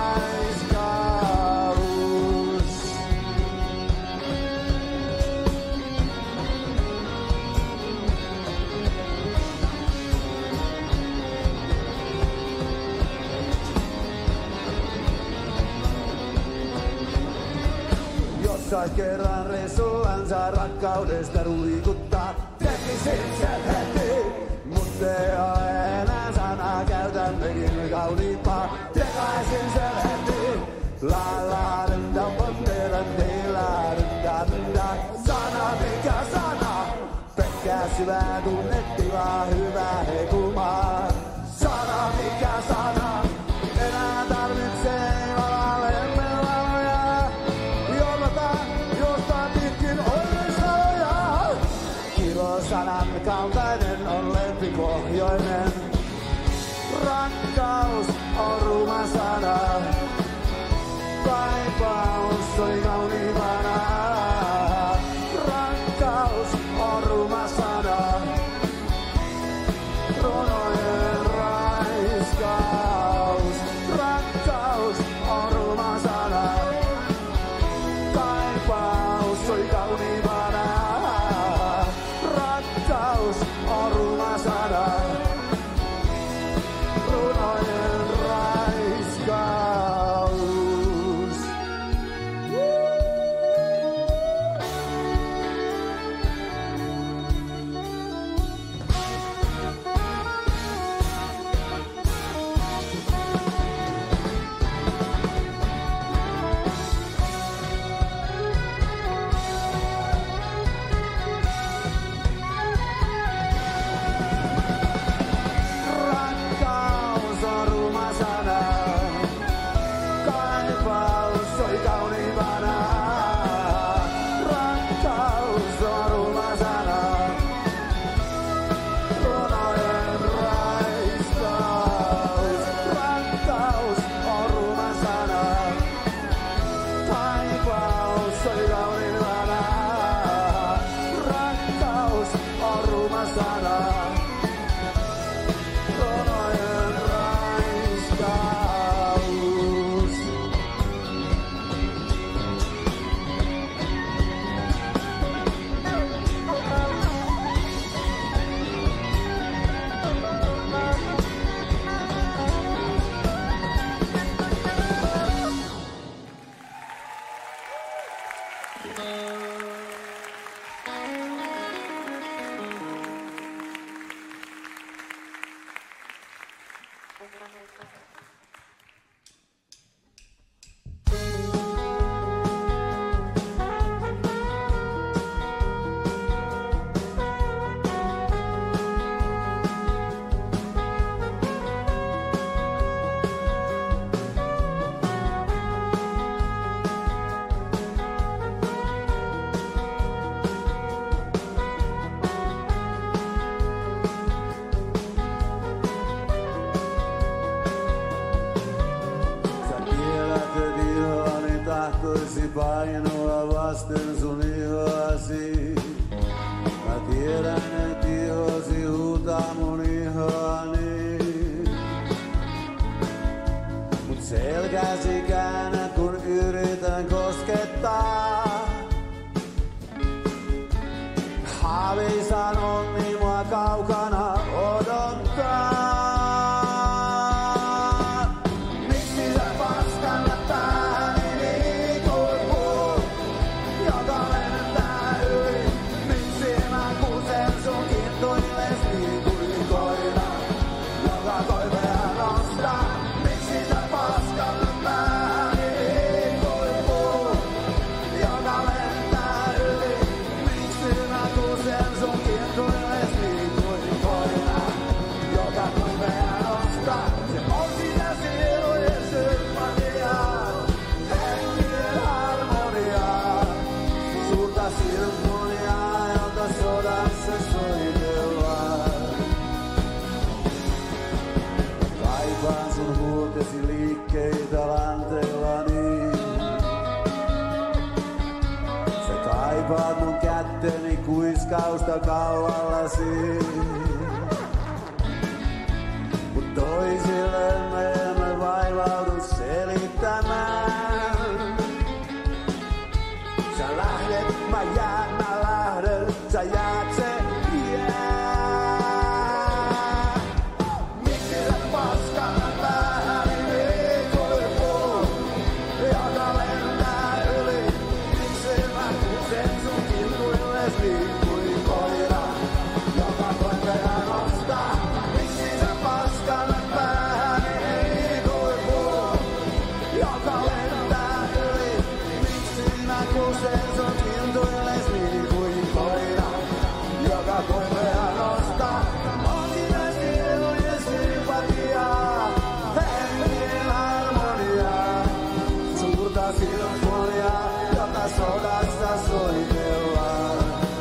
raiskaus. Jos sais kerran reissullansa rakkaudesta ruikuttaa, tekisin sen heti. Mut ei ole enää sanaa, käytän mekin kauniimpaa, tekaisin sen heti. La la dum dum dum dum la dum dum dum. Sana mikä sana, pelkkää syvää tunnetilaa, hyvää hekumaa. Sana mikä sana, enää tarvitsee valallemme valoja. Jolta jostain pitkin oireisaloja. Kilosanan kaltainen on lempipohjoinen. Rakkaus on ruma sana. Kaipaus oli kauniimpana. Rakkaus on ruma sana. Runojen raiskaus. Rakkaus on ruma sana. Kaipaus oli kauniimpana. Rakkaus on ruma sana. Runojen raiskaus. kuiskausta kauallasi. Mut toisille me emme vaivaudu selittämään. Sä lähdet, mä jään, mä lähden, sä jäät, se jää. Miksi sä paskana päähäni ei toivu, joka lentää yli? Miksi mä sen sun kiltuilles niin kuin koira, joka koipeaa nostaa? Miksi sä paskana päähäni ei toivu, joka lentää yli? Miksi mä kusen sun kiltuilles niin kuin koira, joka koipeaa nostaa? On siinä sielujen sympatiaa, hengen harmoniaa, suurta sinfoniaa, jota sodassa soitellaan.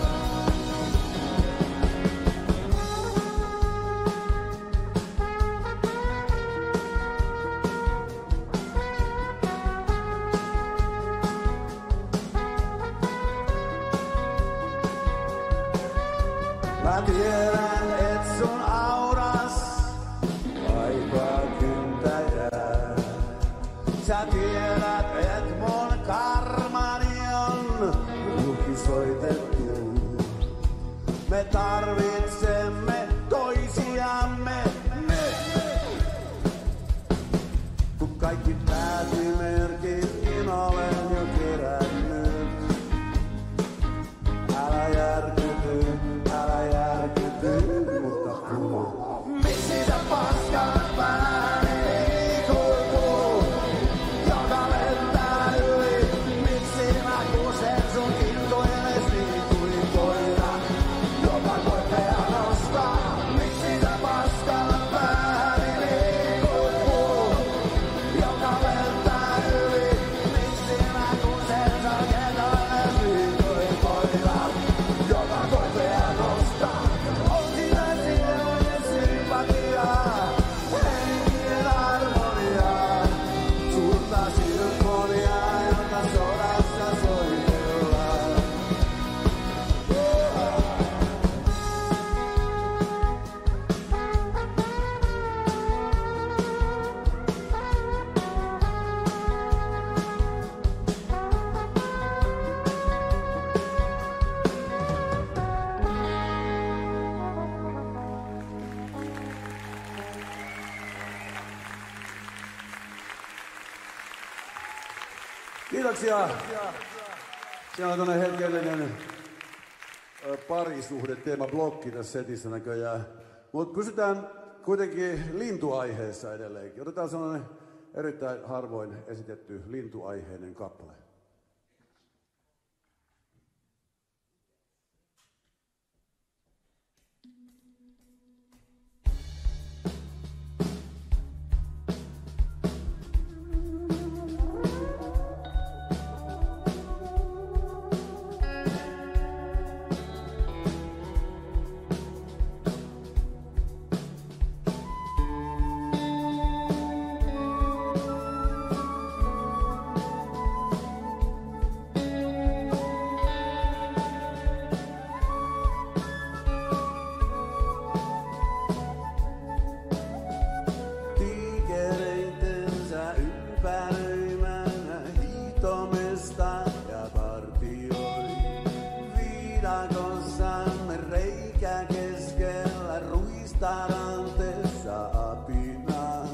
Mä tiedän, et sun auras kaipaa kyntäjää. Sä tiedät, et mun karmani on julkisoitettu. Me tarvitsemme toisiamme, me. Kun kaikki päätymerkitkin olen jo kerännyt. Älä järkyty, älä järkyty, mutta kuule. Miksi sä paskan pääni ei kuulu, joka lentää yli? Miksi mä kusen sun kintoilles niin kuin koira, joka koipeaa nostaa? Miksi sä paskan pääni ei kuulu, joka lentää yli? Miksi mä kusen sun kintoilles niin kuin koira, joka koipeaa nostaa? On siinä sielujen sympatiaa, hengen harmoniaa, suurta sinfoniaa, jota sodassa soitellaan. Kiitoksia. Siellä on tämmönen hetkellinen ö, parisuhdeteema blokki tässä setissä näköjään. Mutta pysytään kuitenkin lintuaiheessa edelleenkin. Otetaan sellainen erittäin harvoin esitetty lintuaiheinen kappale. Tiikereitensä ympäröimänä hiihtomesta ja partioi. Viidakossamme reikä keskellä ruistarantessa apinaan.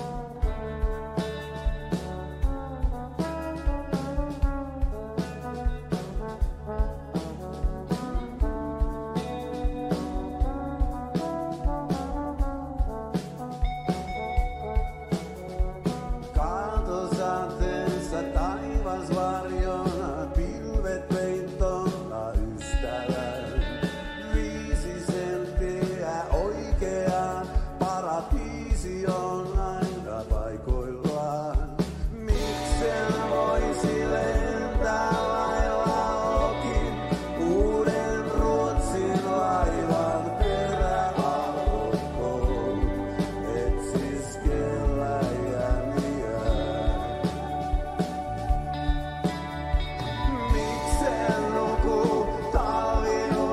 Kaatosateessa taivas varjona, pilvet peittona ystävän. Viisi senttiä oikeaan, paratiisi on aina paikoillaan. Miksen voisi lentää lailla okin, uuden Ruotsin laivan perävalkoon, etsiskellä jääniä. Miksen nuku talvin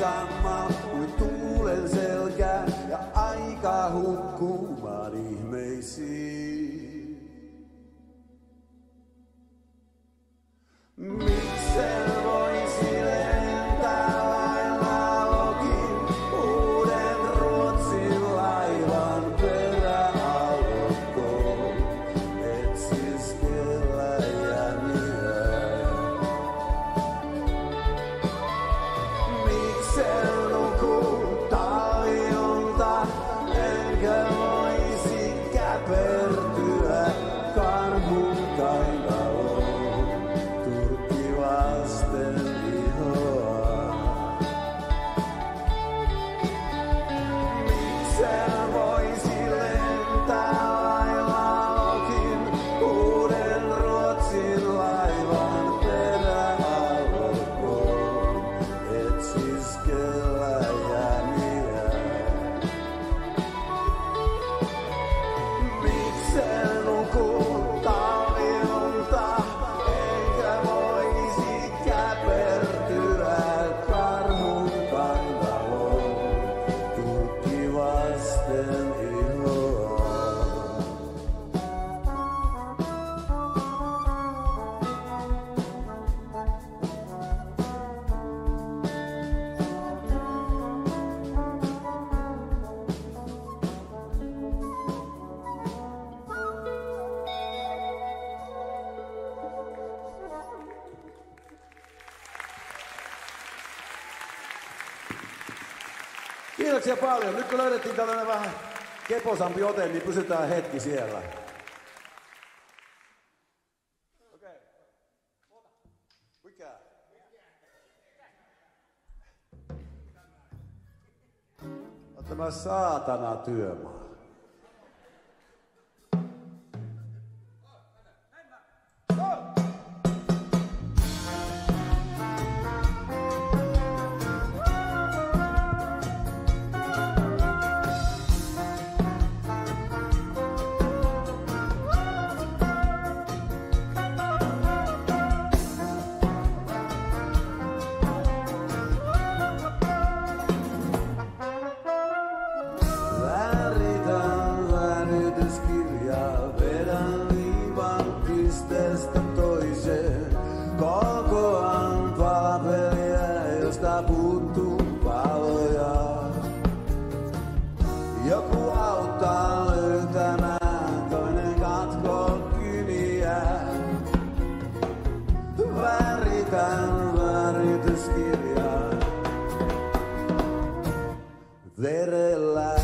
sama kuin tuulen selkä ja aika hukkumaan ihmeisiin. Miksen voisi lentää lailla lokin uuden Ruotsin laivan peräaukkoon, etsiskellä jämiä. Miksen nuku talvionta, enkä voisi käpertyä karhun kainaloon. Vasten ihoa. Miksen voisi lentää lailla lokin uuden Ruotsin laivan peräaukkoon, etsiskellä jämiä. Miksen nukuu talvionta, enkä voisi käpertyä karhun kainaloon, turkki vasten ihoa. Kiitoksia paljon. Nyt kun löydettiin tällainen vähän keposampi ote, niin pysytään hetki siellä. Okei. Mikä? On tämä saatana työmaa. Väritän värityskirjaa, vedän viivan pisteestä toiseen. Kokoan paperia, josta puuttuu valoja. Joku auttaa löytämään, toinen katkoo kyniä. Väritän värityskirjaa verellä.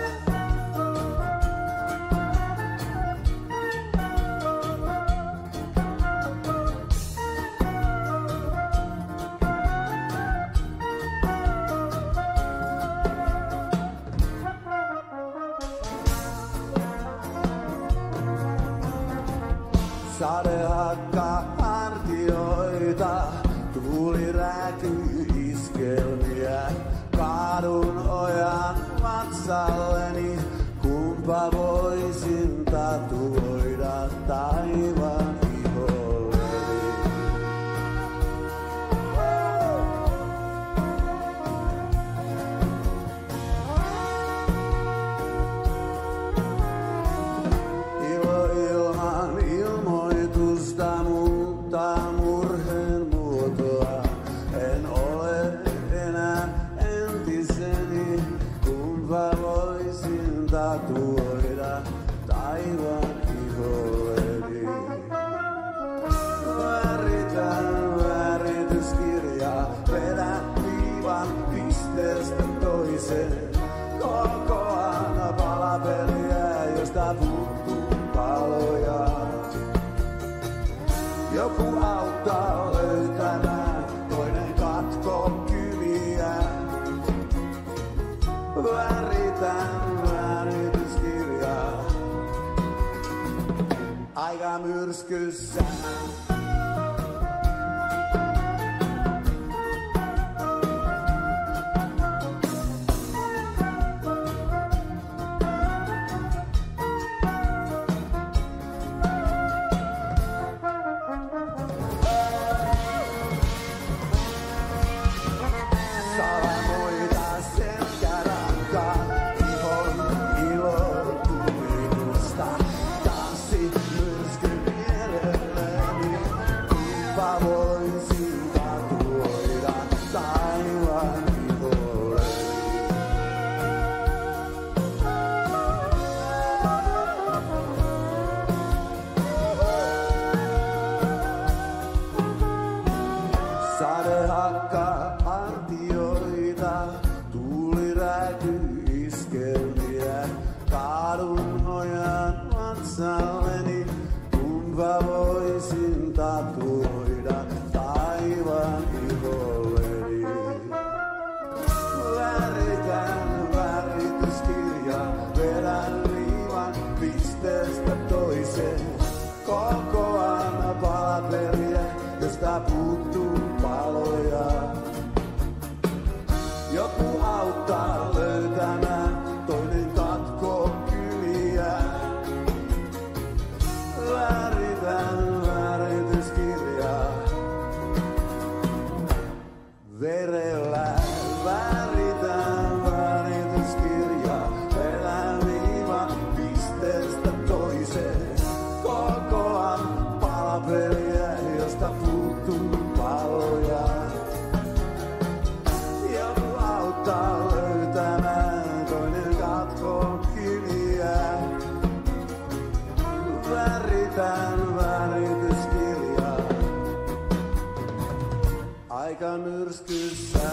Sade hakkaa hartioita, tuuli rääkyy iskelmiä. Kaadun ojan vatsalleni, kumpa voisin tatuoida taivaan iholleni. Ilo ilman ilmoitusta muuttaa murheen muotoa. En ole enää entiseni, kumpa voisin tatuoida taivaan iholleni. Väritän värityskirjaa, vedän viivan pisteestä toiseen. Kokoan palaperia, josta puuttuu paloja. Joku auttaa löytämään, toinen katkoo kyliä. Väritän värityskirjaa aika myrskyssä. Salamoja Sade hakkaa hartioita, tuuli rääkyy iskelmiä. Kaadun hojan vatsalleni, kumpa voisin tatuoida taivaan iholleni. Väritän värityskirjaa, vedän liivan pisteestä toiseen. Kokoan paperia, josta puuttuu paloja. Joku auttaa löytämään, toinen katkoo kyliä. Väritän värityskirjaa, verellä väritän värityskirjaa. Vedän viivan pisteestä toiseen. Kokoan paperia, josta puuttuu paloja. Joku auttaa löytämään, toinen katkoo kyliä. Väritän värityskirjaa, aika myrskyssä.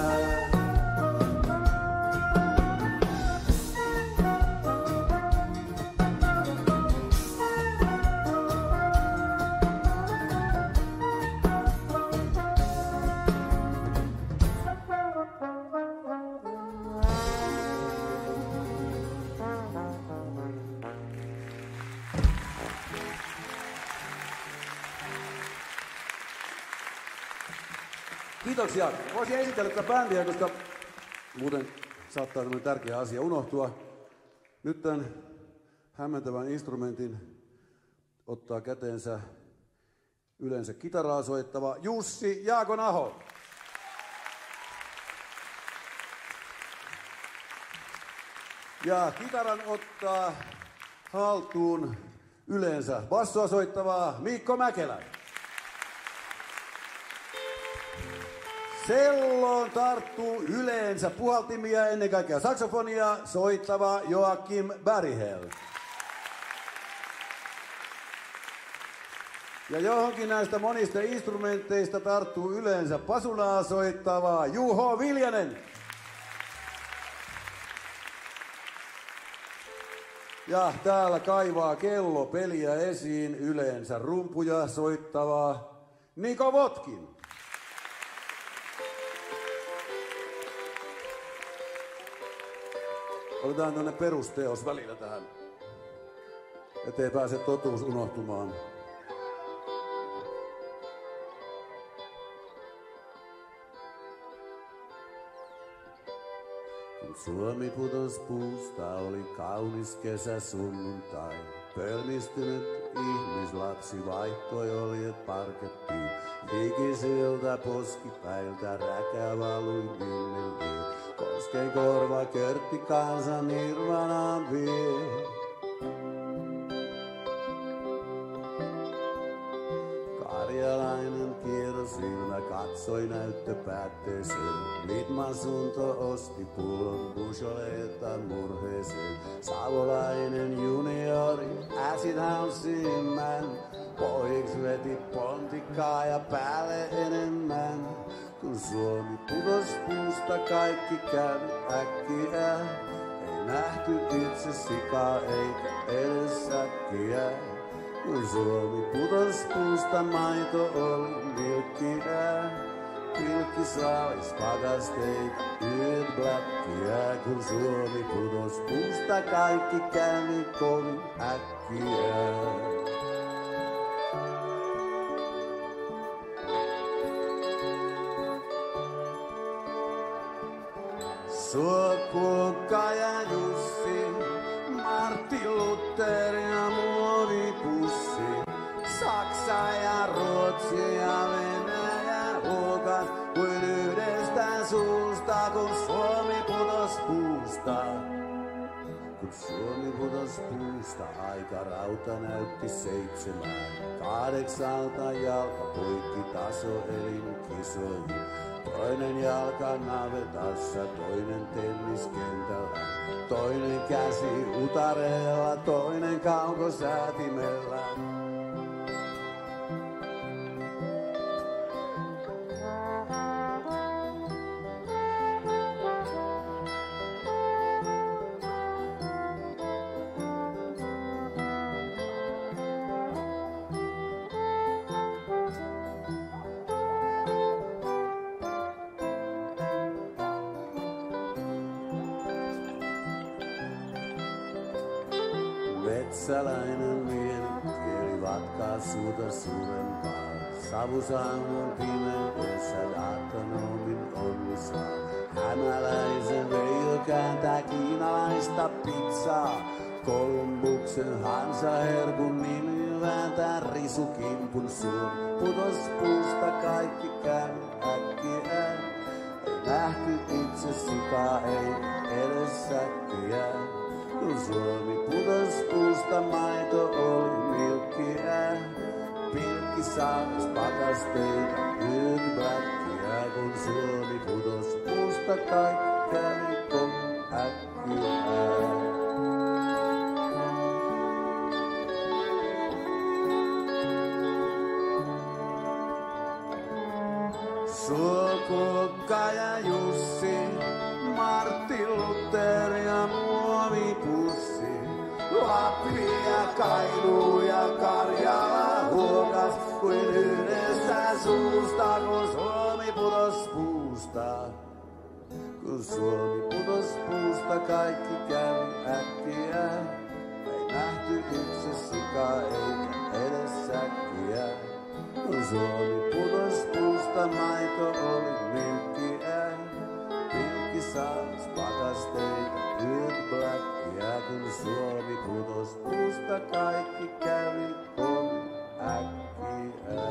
Kiitoksia. Voisin esitellä tätä bändiä, koska muuten saattaa tämmöinen tärkeä asia unohtua. Nyt tämän hämmentävän instrumentin ottaa käteensä yleensä kitaraa soittava Jussi Jaakonaho. Ja kitaran ottaa haltuun yleensä bassoa soittava Mikko Mäkelä. Selloon tarttuu yleensä puhaltimia, ennen kaikkea saksofonia, soittava Joakim Berghel. Ja johonkin näistä monista instrumenteista tarttuu yleensä pasunaa soittava Juho Viljanen. Ja täällä kaivaa kello peliä esiin yleensä rumpuja soittava Niko Votkin. Otetaan tuonne perusteos välillä tähän, ettei pääse totuus unohtumaan. Kun Suomi putos puusta, oli kaunis kesä sunnuntai. Pölmistynyt ihmislapsi vaihtoi oljet parkettiin. Hikisiltä poskipäiltä räkä valui minneltiin. Kosken korva körtti kansan nirvanaan vie. Karjalainen kierrosilmä katsoi näyttöpäätteeseen. Lidman Sunto osti pullon Beaujoleta murheeseen. Savolainen juniori acid houndein man. Poiks veti pontikkaa ja päälle enemmän. Kun Suomi putos puusta, kaikki kävi äkkiä. Ei nähty itse sikaa eikä edes säkkiä. Kun Suomi putos puusta, maito oli milkkiä. Pilkkisaalis pakasteita, yöt bläkkiä. Kun Suomi putos puusta, kaikki kävi kovin äkkiä. Suokkuokka ja Jussi, Martti Luther ja muovipussi. Saksa ja Ruotsi ja Venäjä huokas kuin yhdestä suusta, kun Suomi putos puusta. Kun Suomi putos puusta, aika rauta näytti seitsemään. Kahdeksalta jalka poikki taso elin kisoihin. Toinen jalka navetassa, toinen tenniskentällä. Toinen käsi utareella, toinen kaukosäätimellä. metsäläinen mieli, kieli vatkaa suuta suurempaa. Savusaunnon pimeydessä daatonomin onnisaa. Hämäläisen Veijo kääntää kiinalaista pizzaa. Kolumbuksen Hansa-herkun nimi vääntää risukimpun suon. Putos puusta kaikki käy äkkiä. Ei nähty itse sikaa, ei edes säkkiä. Kun Suomi putos puusta, maito oli milkkiä. Pilkki saas pakasteita, yönbläkkiä. Kun Suomi putos puusta, kaikki kävi kun äkkiä. Suokukka ja Jussi, Martti Luther ja muovipussi. Lappi ja Kainuu ja Karjala huokas kuin yhdestä suusta, kun Suomi putos puusta. Kun Suomi putos puusta, kaikki kävi äkkiä. Ei nähty itse sikaa eikä edes säkkiä. Kun Suomi putos puusta, maito oli milkkiä. Pilkki saas pakasteita, yöt bläkkiä. Kun Suomi putos puusta, kaikki kävi kun äkkiä.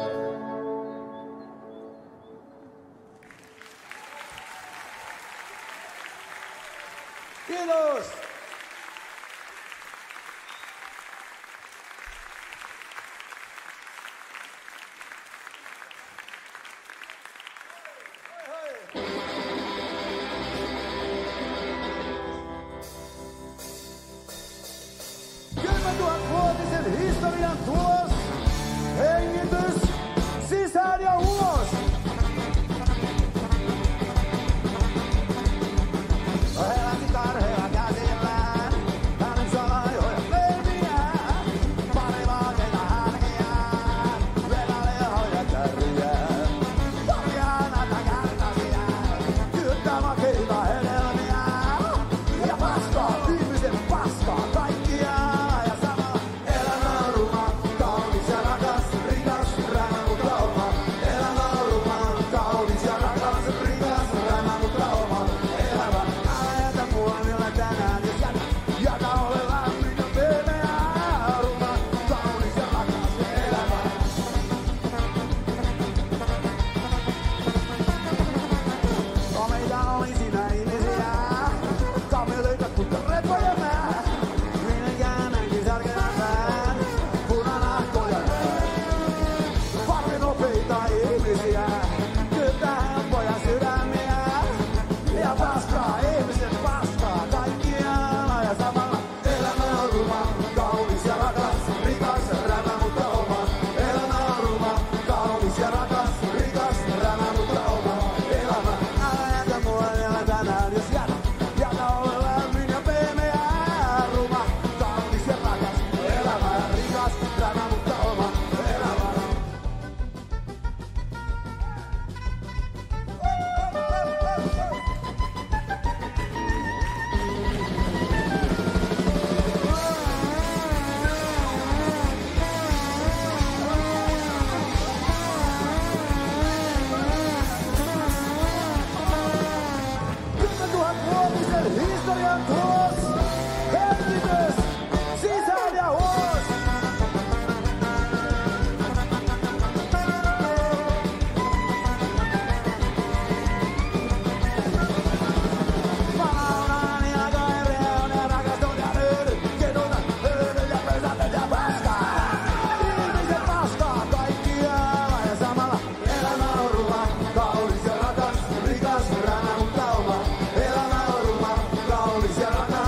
Kiitos! Kymmentuhatvuotisen historian tulos, hengitys sisään ja ulos. Eläsi karheella käsillään, hänen salajoja leviää. Pari vaakeita härkiää, vedä lehoja kärryjää. Parjaanata kärkäsiä, kyttää makeita hedelmiä. Ja paskaa, ihmisen paskaa, kaikkia. Historian tulos, hengitys sisään ja ulos. Palaunan ja koireun ja rakastun ja nöydy, ketutan, höydyn ja pösätön ja paskaa. Ihmisen paskaa kaikkialla ja samalla elämä on ruma, kaunis ja rakas, rikas, rämä mutta oma. Elämä on ruma, kaunis ja rakas.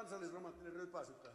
kansallisromanttinen rypäsy tähän.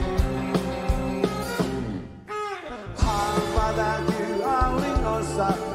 Täytyy auringossa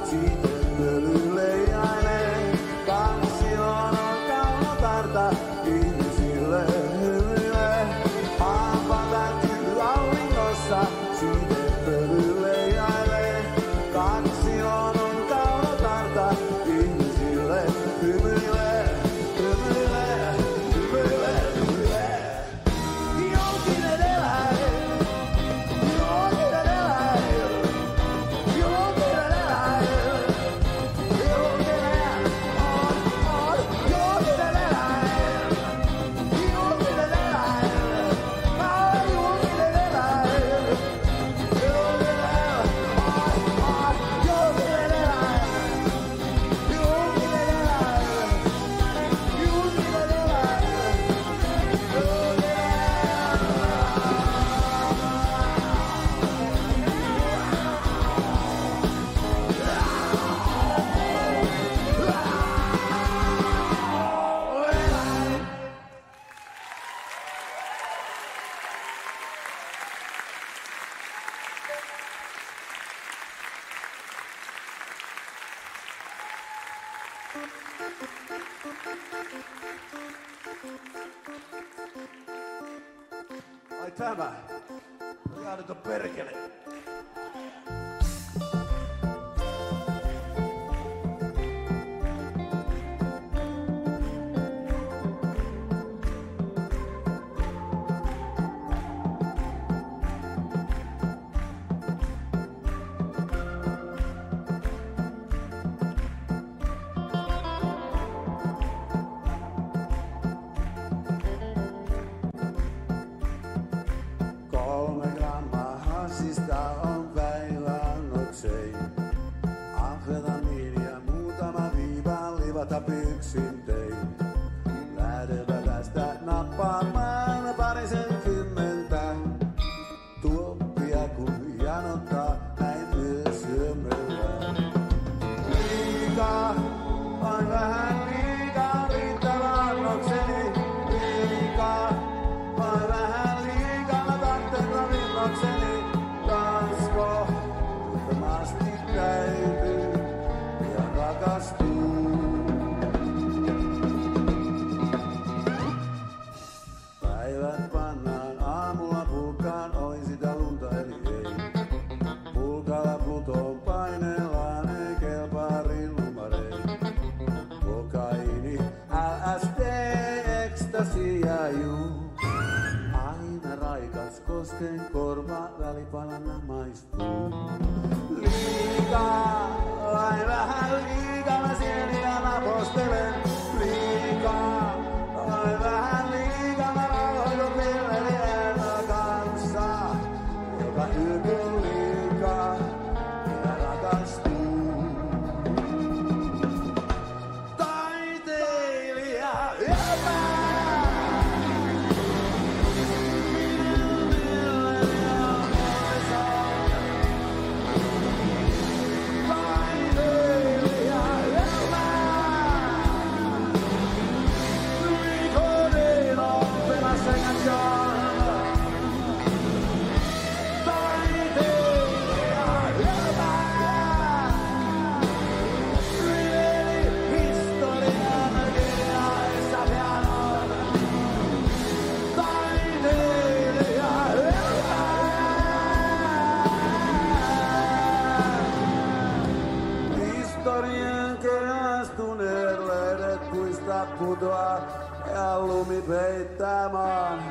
Ai tämä. Ja nyt on perkele. Yksin tein. Lähdepä tästä nappaamaan parisen kymmentä. Tuoppia kun janottaa, näin myös syömöllä. Liikaa, vain vähän liikaa, riittää annokseni. Liikaa, vain vähän liikaa, mä tarvitsen ravinnokseni. Tansko, ehdottomasti täytyy ja rakastuu. Aina raikas kosken korva välipalana maistuu. Liikaa, vain vähän liikaa mä sieniä napostelen. Liikaa, vain vähän liikaa mä rauhoitun pillerien kanssa. Joka ykö liikaa ja rakastuu. Taiteilija elämä. Putoaa ja lumi peittää maan.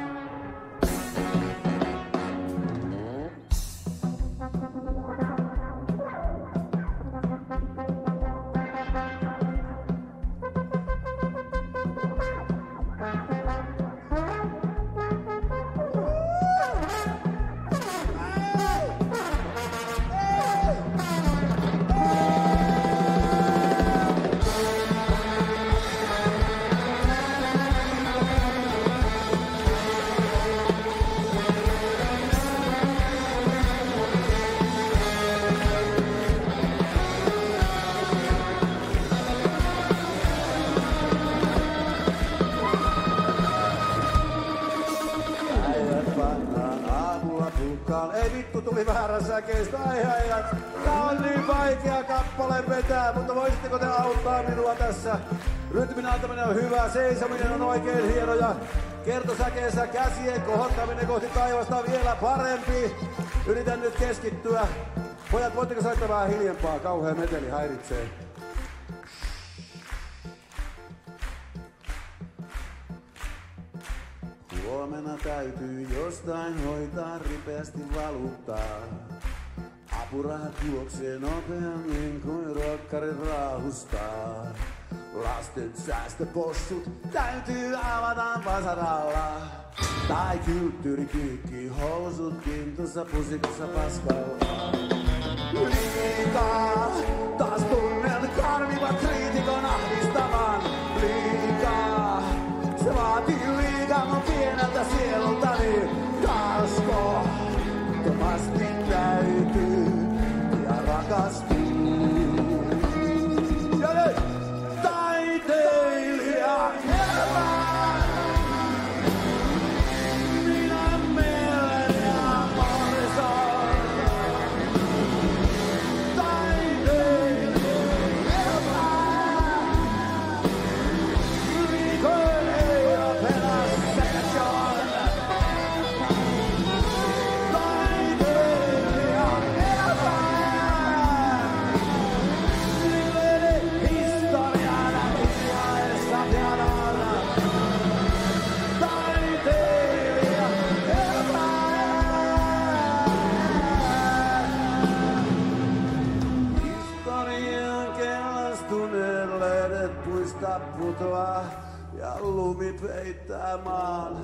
Ei vittu, tuli väärä säkeistä, ai häivät. Tää on niin vaikea kappale vetää, mutta voisitteko te auttaa minua tässä? Rytmin antaminen on hyvä, seisominen on oikein hieno ja kertosäkeessä käsien kohottaminen kohti taivasta on vielä parempi. Yritän nyt keskittyä. Pojat, voitteko soittaa vähän hiljempaa? Kauhea meteli häiritsee. Huomenna täytyy jostain hoitaa ripeästi valuuttaa. Apurahat juoksee nopeammin kuin rokkarin raahustaa. Lasten säästöpossut täytyy avata vasaralla. Tai kylttyrikyykki housutkin tuossa pusikossa paskalla. Liikaa, taas tunnen karmivat kriitikon ahdistavan. Liikaa, se vaatii liikaa mun pieneltä sielultani. Taasko, tomasti täytyy ja rakastuu. Ja nyt, taiteilija elämä. Minä mielen ja morison. Taiteilija maat putoaa ja lumi peittää maan.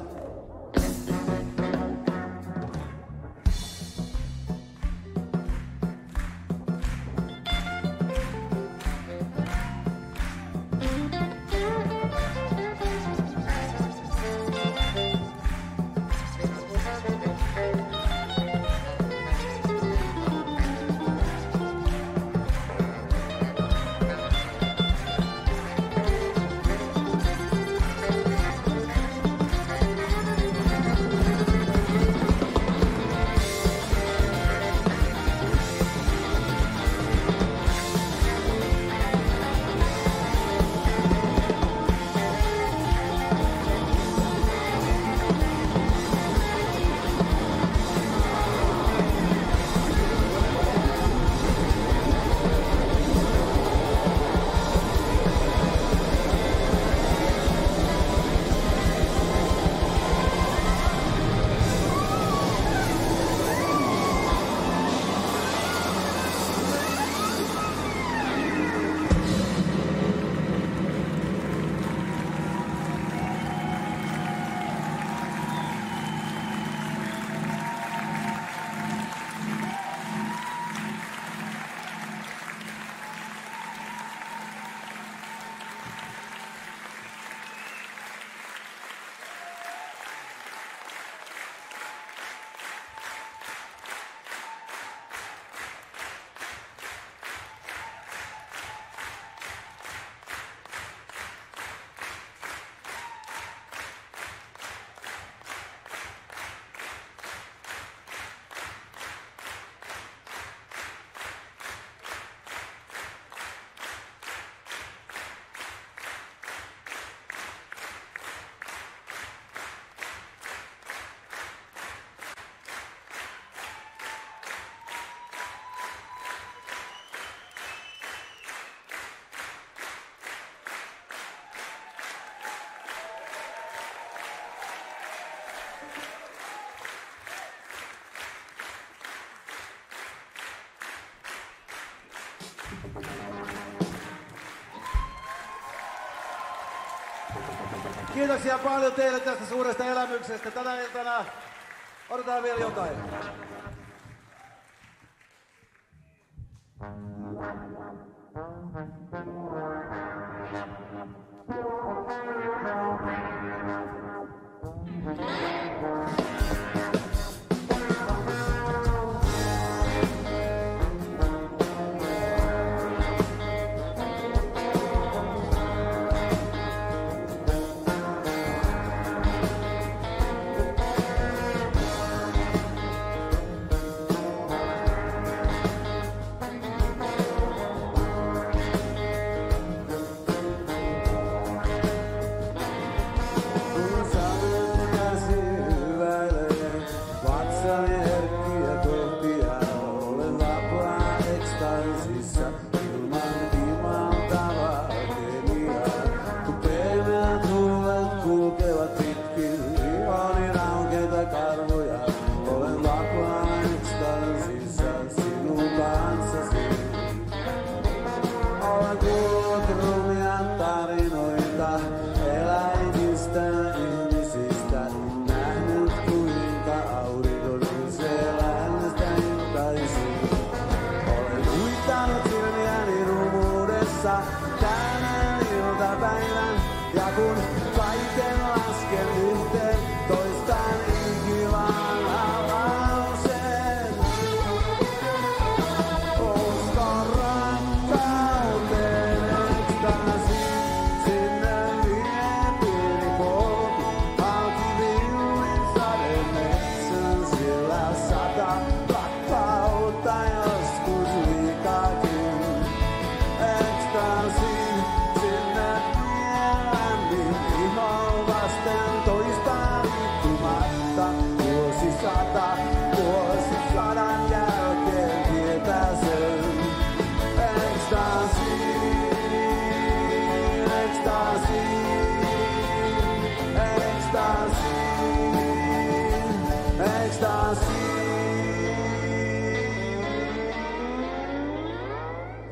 Kiitoksia paljon teille tästä suuresta elämyksestä. Tänä iltana odotetaan vielä jotain.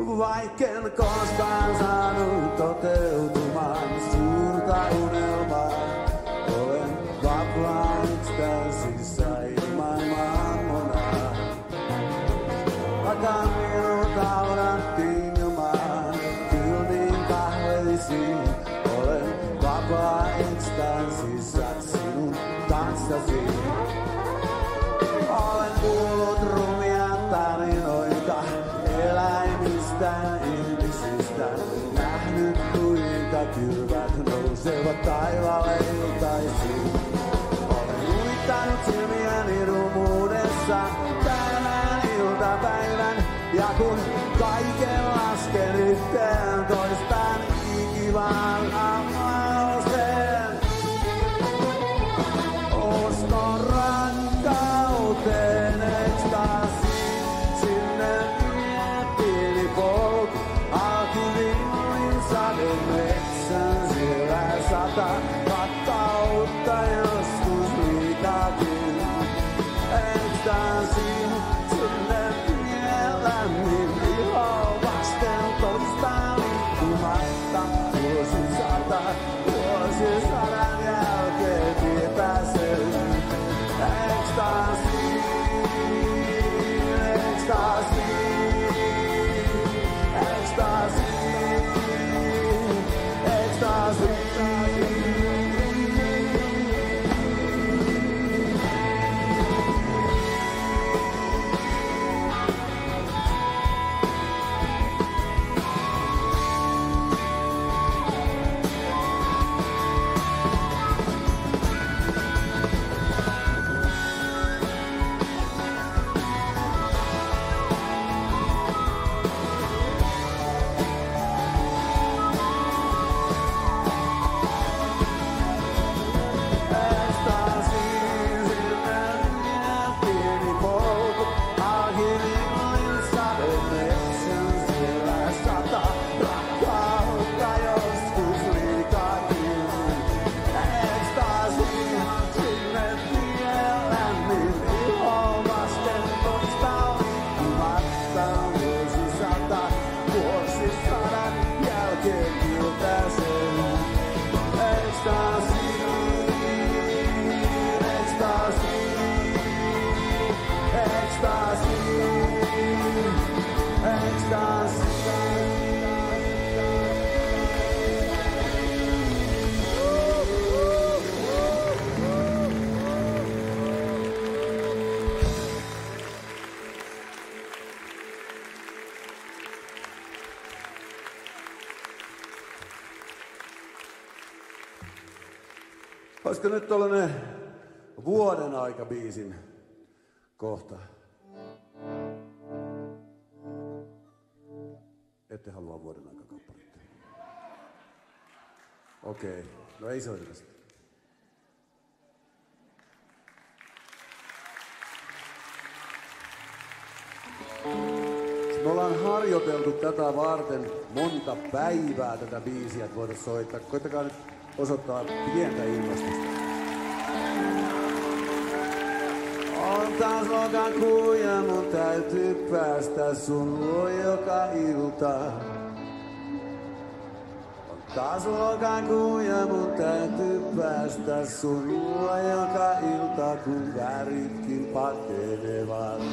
Vaikken koskaan saanut toteutumaan suurta unelmaa. Olen vapaa ekstaasissa ilman maailmanaa. Vaikka minulta unohtiin ilmaan kylmiin kahveisiin. Olen vapaa ekstaasissa sinun tanssasi. Olen kuullut rumia tarinoita eläimistä, ihmisistä. Nähnyt kuinka kylvät nousevat taivaalle iltaisin. Olen uittanut silmiäni rumuudessa päivän iltapäivän. Ja kun kaiken lasken yhteen, toistan ikivaan avauseen. Uskon rakkauteen, ekstaasiin, sinne vie pieni polku. Alkuvillin sadon metsän, siellä sata rakkautta joskus liikakin. Ekstaasiin, sinne vie lämmin iho vasten todistaa liikkumatta. Vuosisata, vuosisadan jälkeen tietää sen. Ekstaasiin, ekstaasiin, ekstaasiin, ekstaasiin. Olisiko nyt tollanen vuoden aika biisin kohta? Ette halua vuoden aika kappaletta. Okei, okay. No ei soiteta sitä. Me ollaan harjoiteltu tätä varten monta päivää tätä biisiä, että voidaan soittaa. Koittakaa nyt osoittaa pientä ilmastusta. On taas lokakuu ja mun täytyy päästä sun luo joka ilta. On taas lokakuu ja mun täytyy päästä sun luo joka ilta, kun väritkin pakenevat.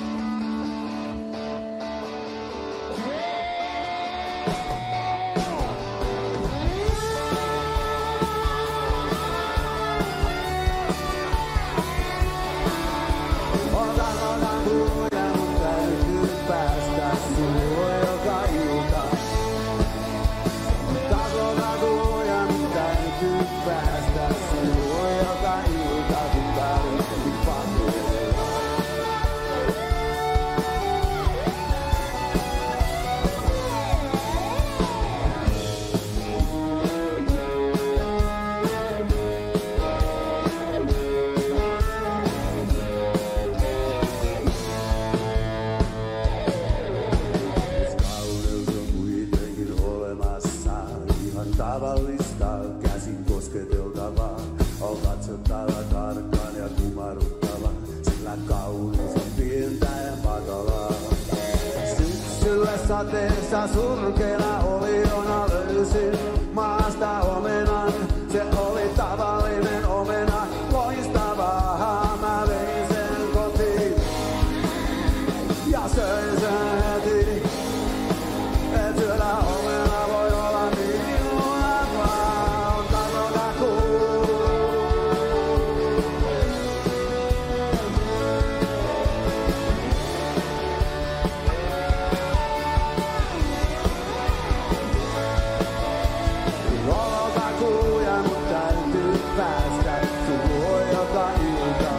Sateessa Missä surkeana oliona löysin maasta omenan. Se oli tavallinen omena, loistavaa. Mä vein sen kotiin ja söin sen heti. Et syödä omena voi olla minulla vaan takokakuu. Takkuja mun täytyy päästä suo joka ilta.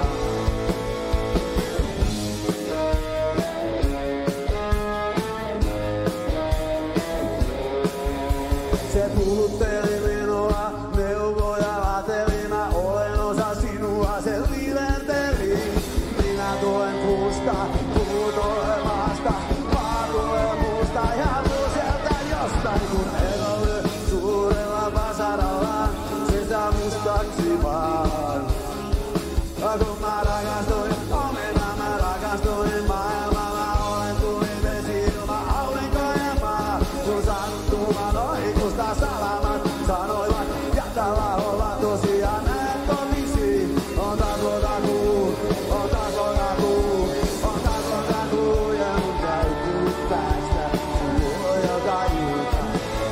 Se puhutteli minua, neuvoja vateli, mä olen osa sinua, se liiventeli. Minä tulen kuusta, puu tulee maasta, maa tulee muusta ja muu sieltä jostain, kun ero lyö suurella vasaralla, se saa mustaksi vaan. Kun mä rakastuin omena, mä rakastuin maailma, mä olen tuli vesi, ilma, aurinko ja maa. Kun sattuman ohikusta salamat sanoivat, jättävä olla tosiaan näet totisi. On takotakuu, on takotakuu, on takotakuu ja mun täytyy päästä suo joka ilta.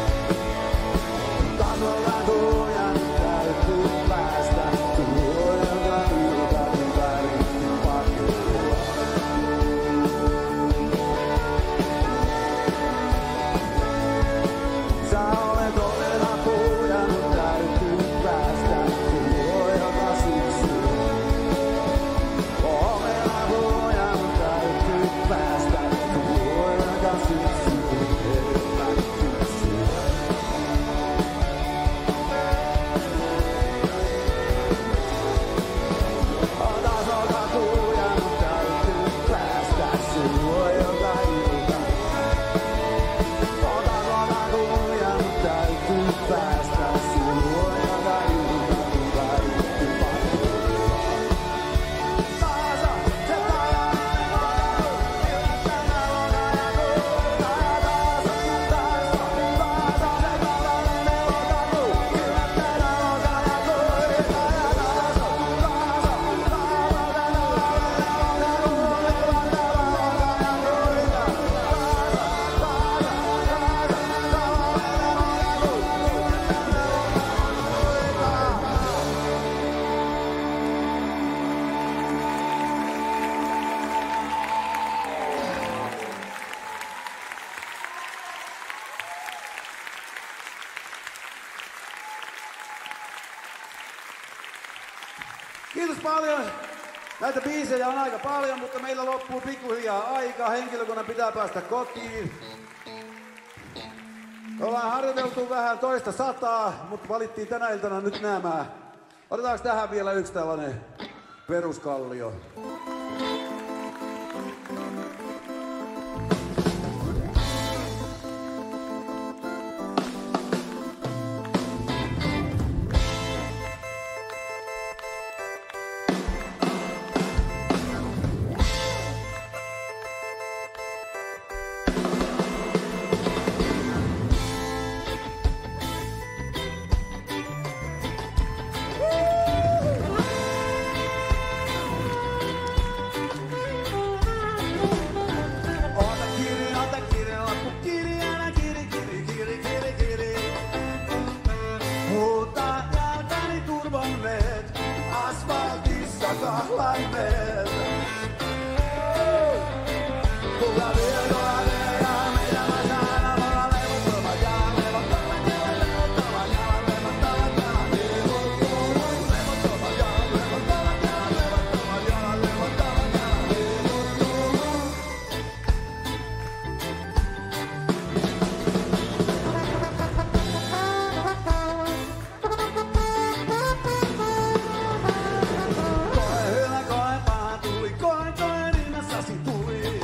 Takotakuu ja mun täytyy päästä suo joka ilta, kun väristi pakettua. Sä olet omena puu ja mun täytyy päästä suo joka syksy. Omena puu ja mun täytyy päästä suo joka syksy. Enemmän syksyä. On tasokakuu ja mun täytyy päästä suo joka ilta. On tasokakuu ja mun täytyy päästä suo joka ilta, kun väritti pakettua. Taasa, se tajainen lokaku, yllättävä lokaku. Taasa, taasa, taasa, se tavallinen lokaku, yllättävä lokaku. Taja, taasa, taasa, taasa, se tavallinen lokaku, yllättävä lokaku. Taasa, taasa, taasa, tavallinen lokaku, Kiitos paljon. Näitä biisejä on aika paljon, mutta meillä loppuu pikkuhiljaa aika. Henkilökunnan pitää päästä kotiin. Ollaan harjoiteltu vähän toista sataa, mutta valittiin tänä iltana nyt nämä. Otetaanko tähän vielä yksi tällainen peruskallio? Ota kiri, ota kiri, lappu kiri, älä kiri, kiri, kiri, kiri, kiri. Huuta jalkani turvanneet, asfaltissa kahlaimet. Kuka vie, kuka vie, ja mitä mä saan, mulla levottava jalan, levottava jalan, levottava jalan, levottava jalan, levottava jalan, levottava jalan, levottava jalan, levottava jalan, levottava. Koe hyvä, koe paha tuli, koe koe rinnassasi tuli.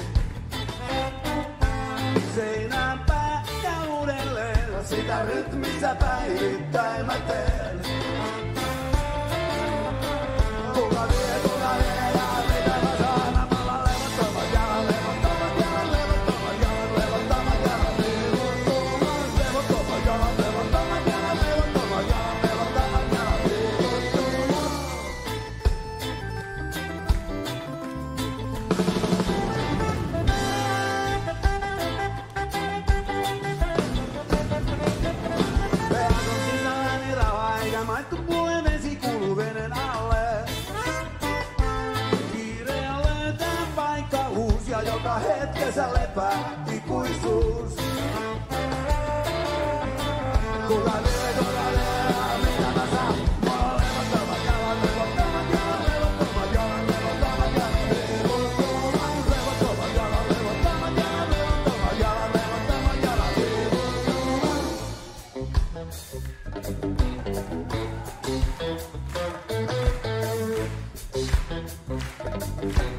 Seinään pää ja uudelleen, sitä rytmissä päivittäin mä teen. Kuka vie, kuka vie, ja mitä mä saan, mulla levottava jalan, levottava jalan, levottava jalan, levottava jalan, joka hetkensä lepää ikuisuus. Kuka lyö, kuka lyö, mitä mä saan? Mulla on levottomat jalat, levottomat jalat, levottomat jalat, levottomat jalat, levottomat, levottomat jalat, levottomat jalat, levottomat jalat, levottomat jalat, levottomat.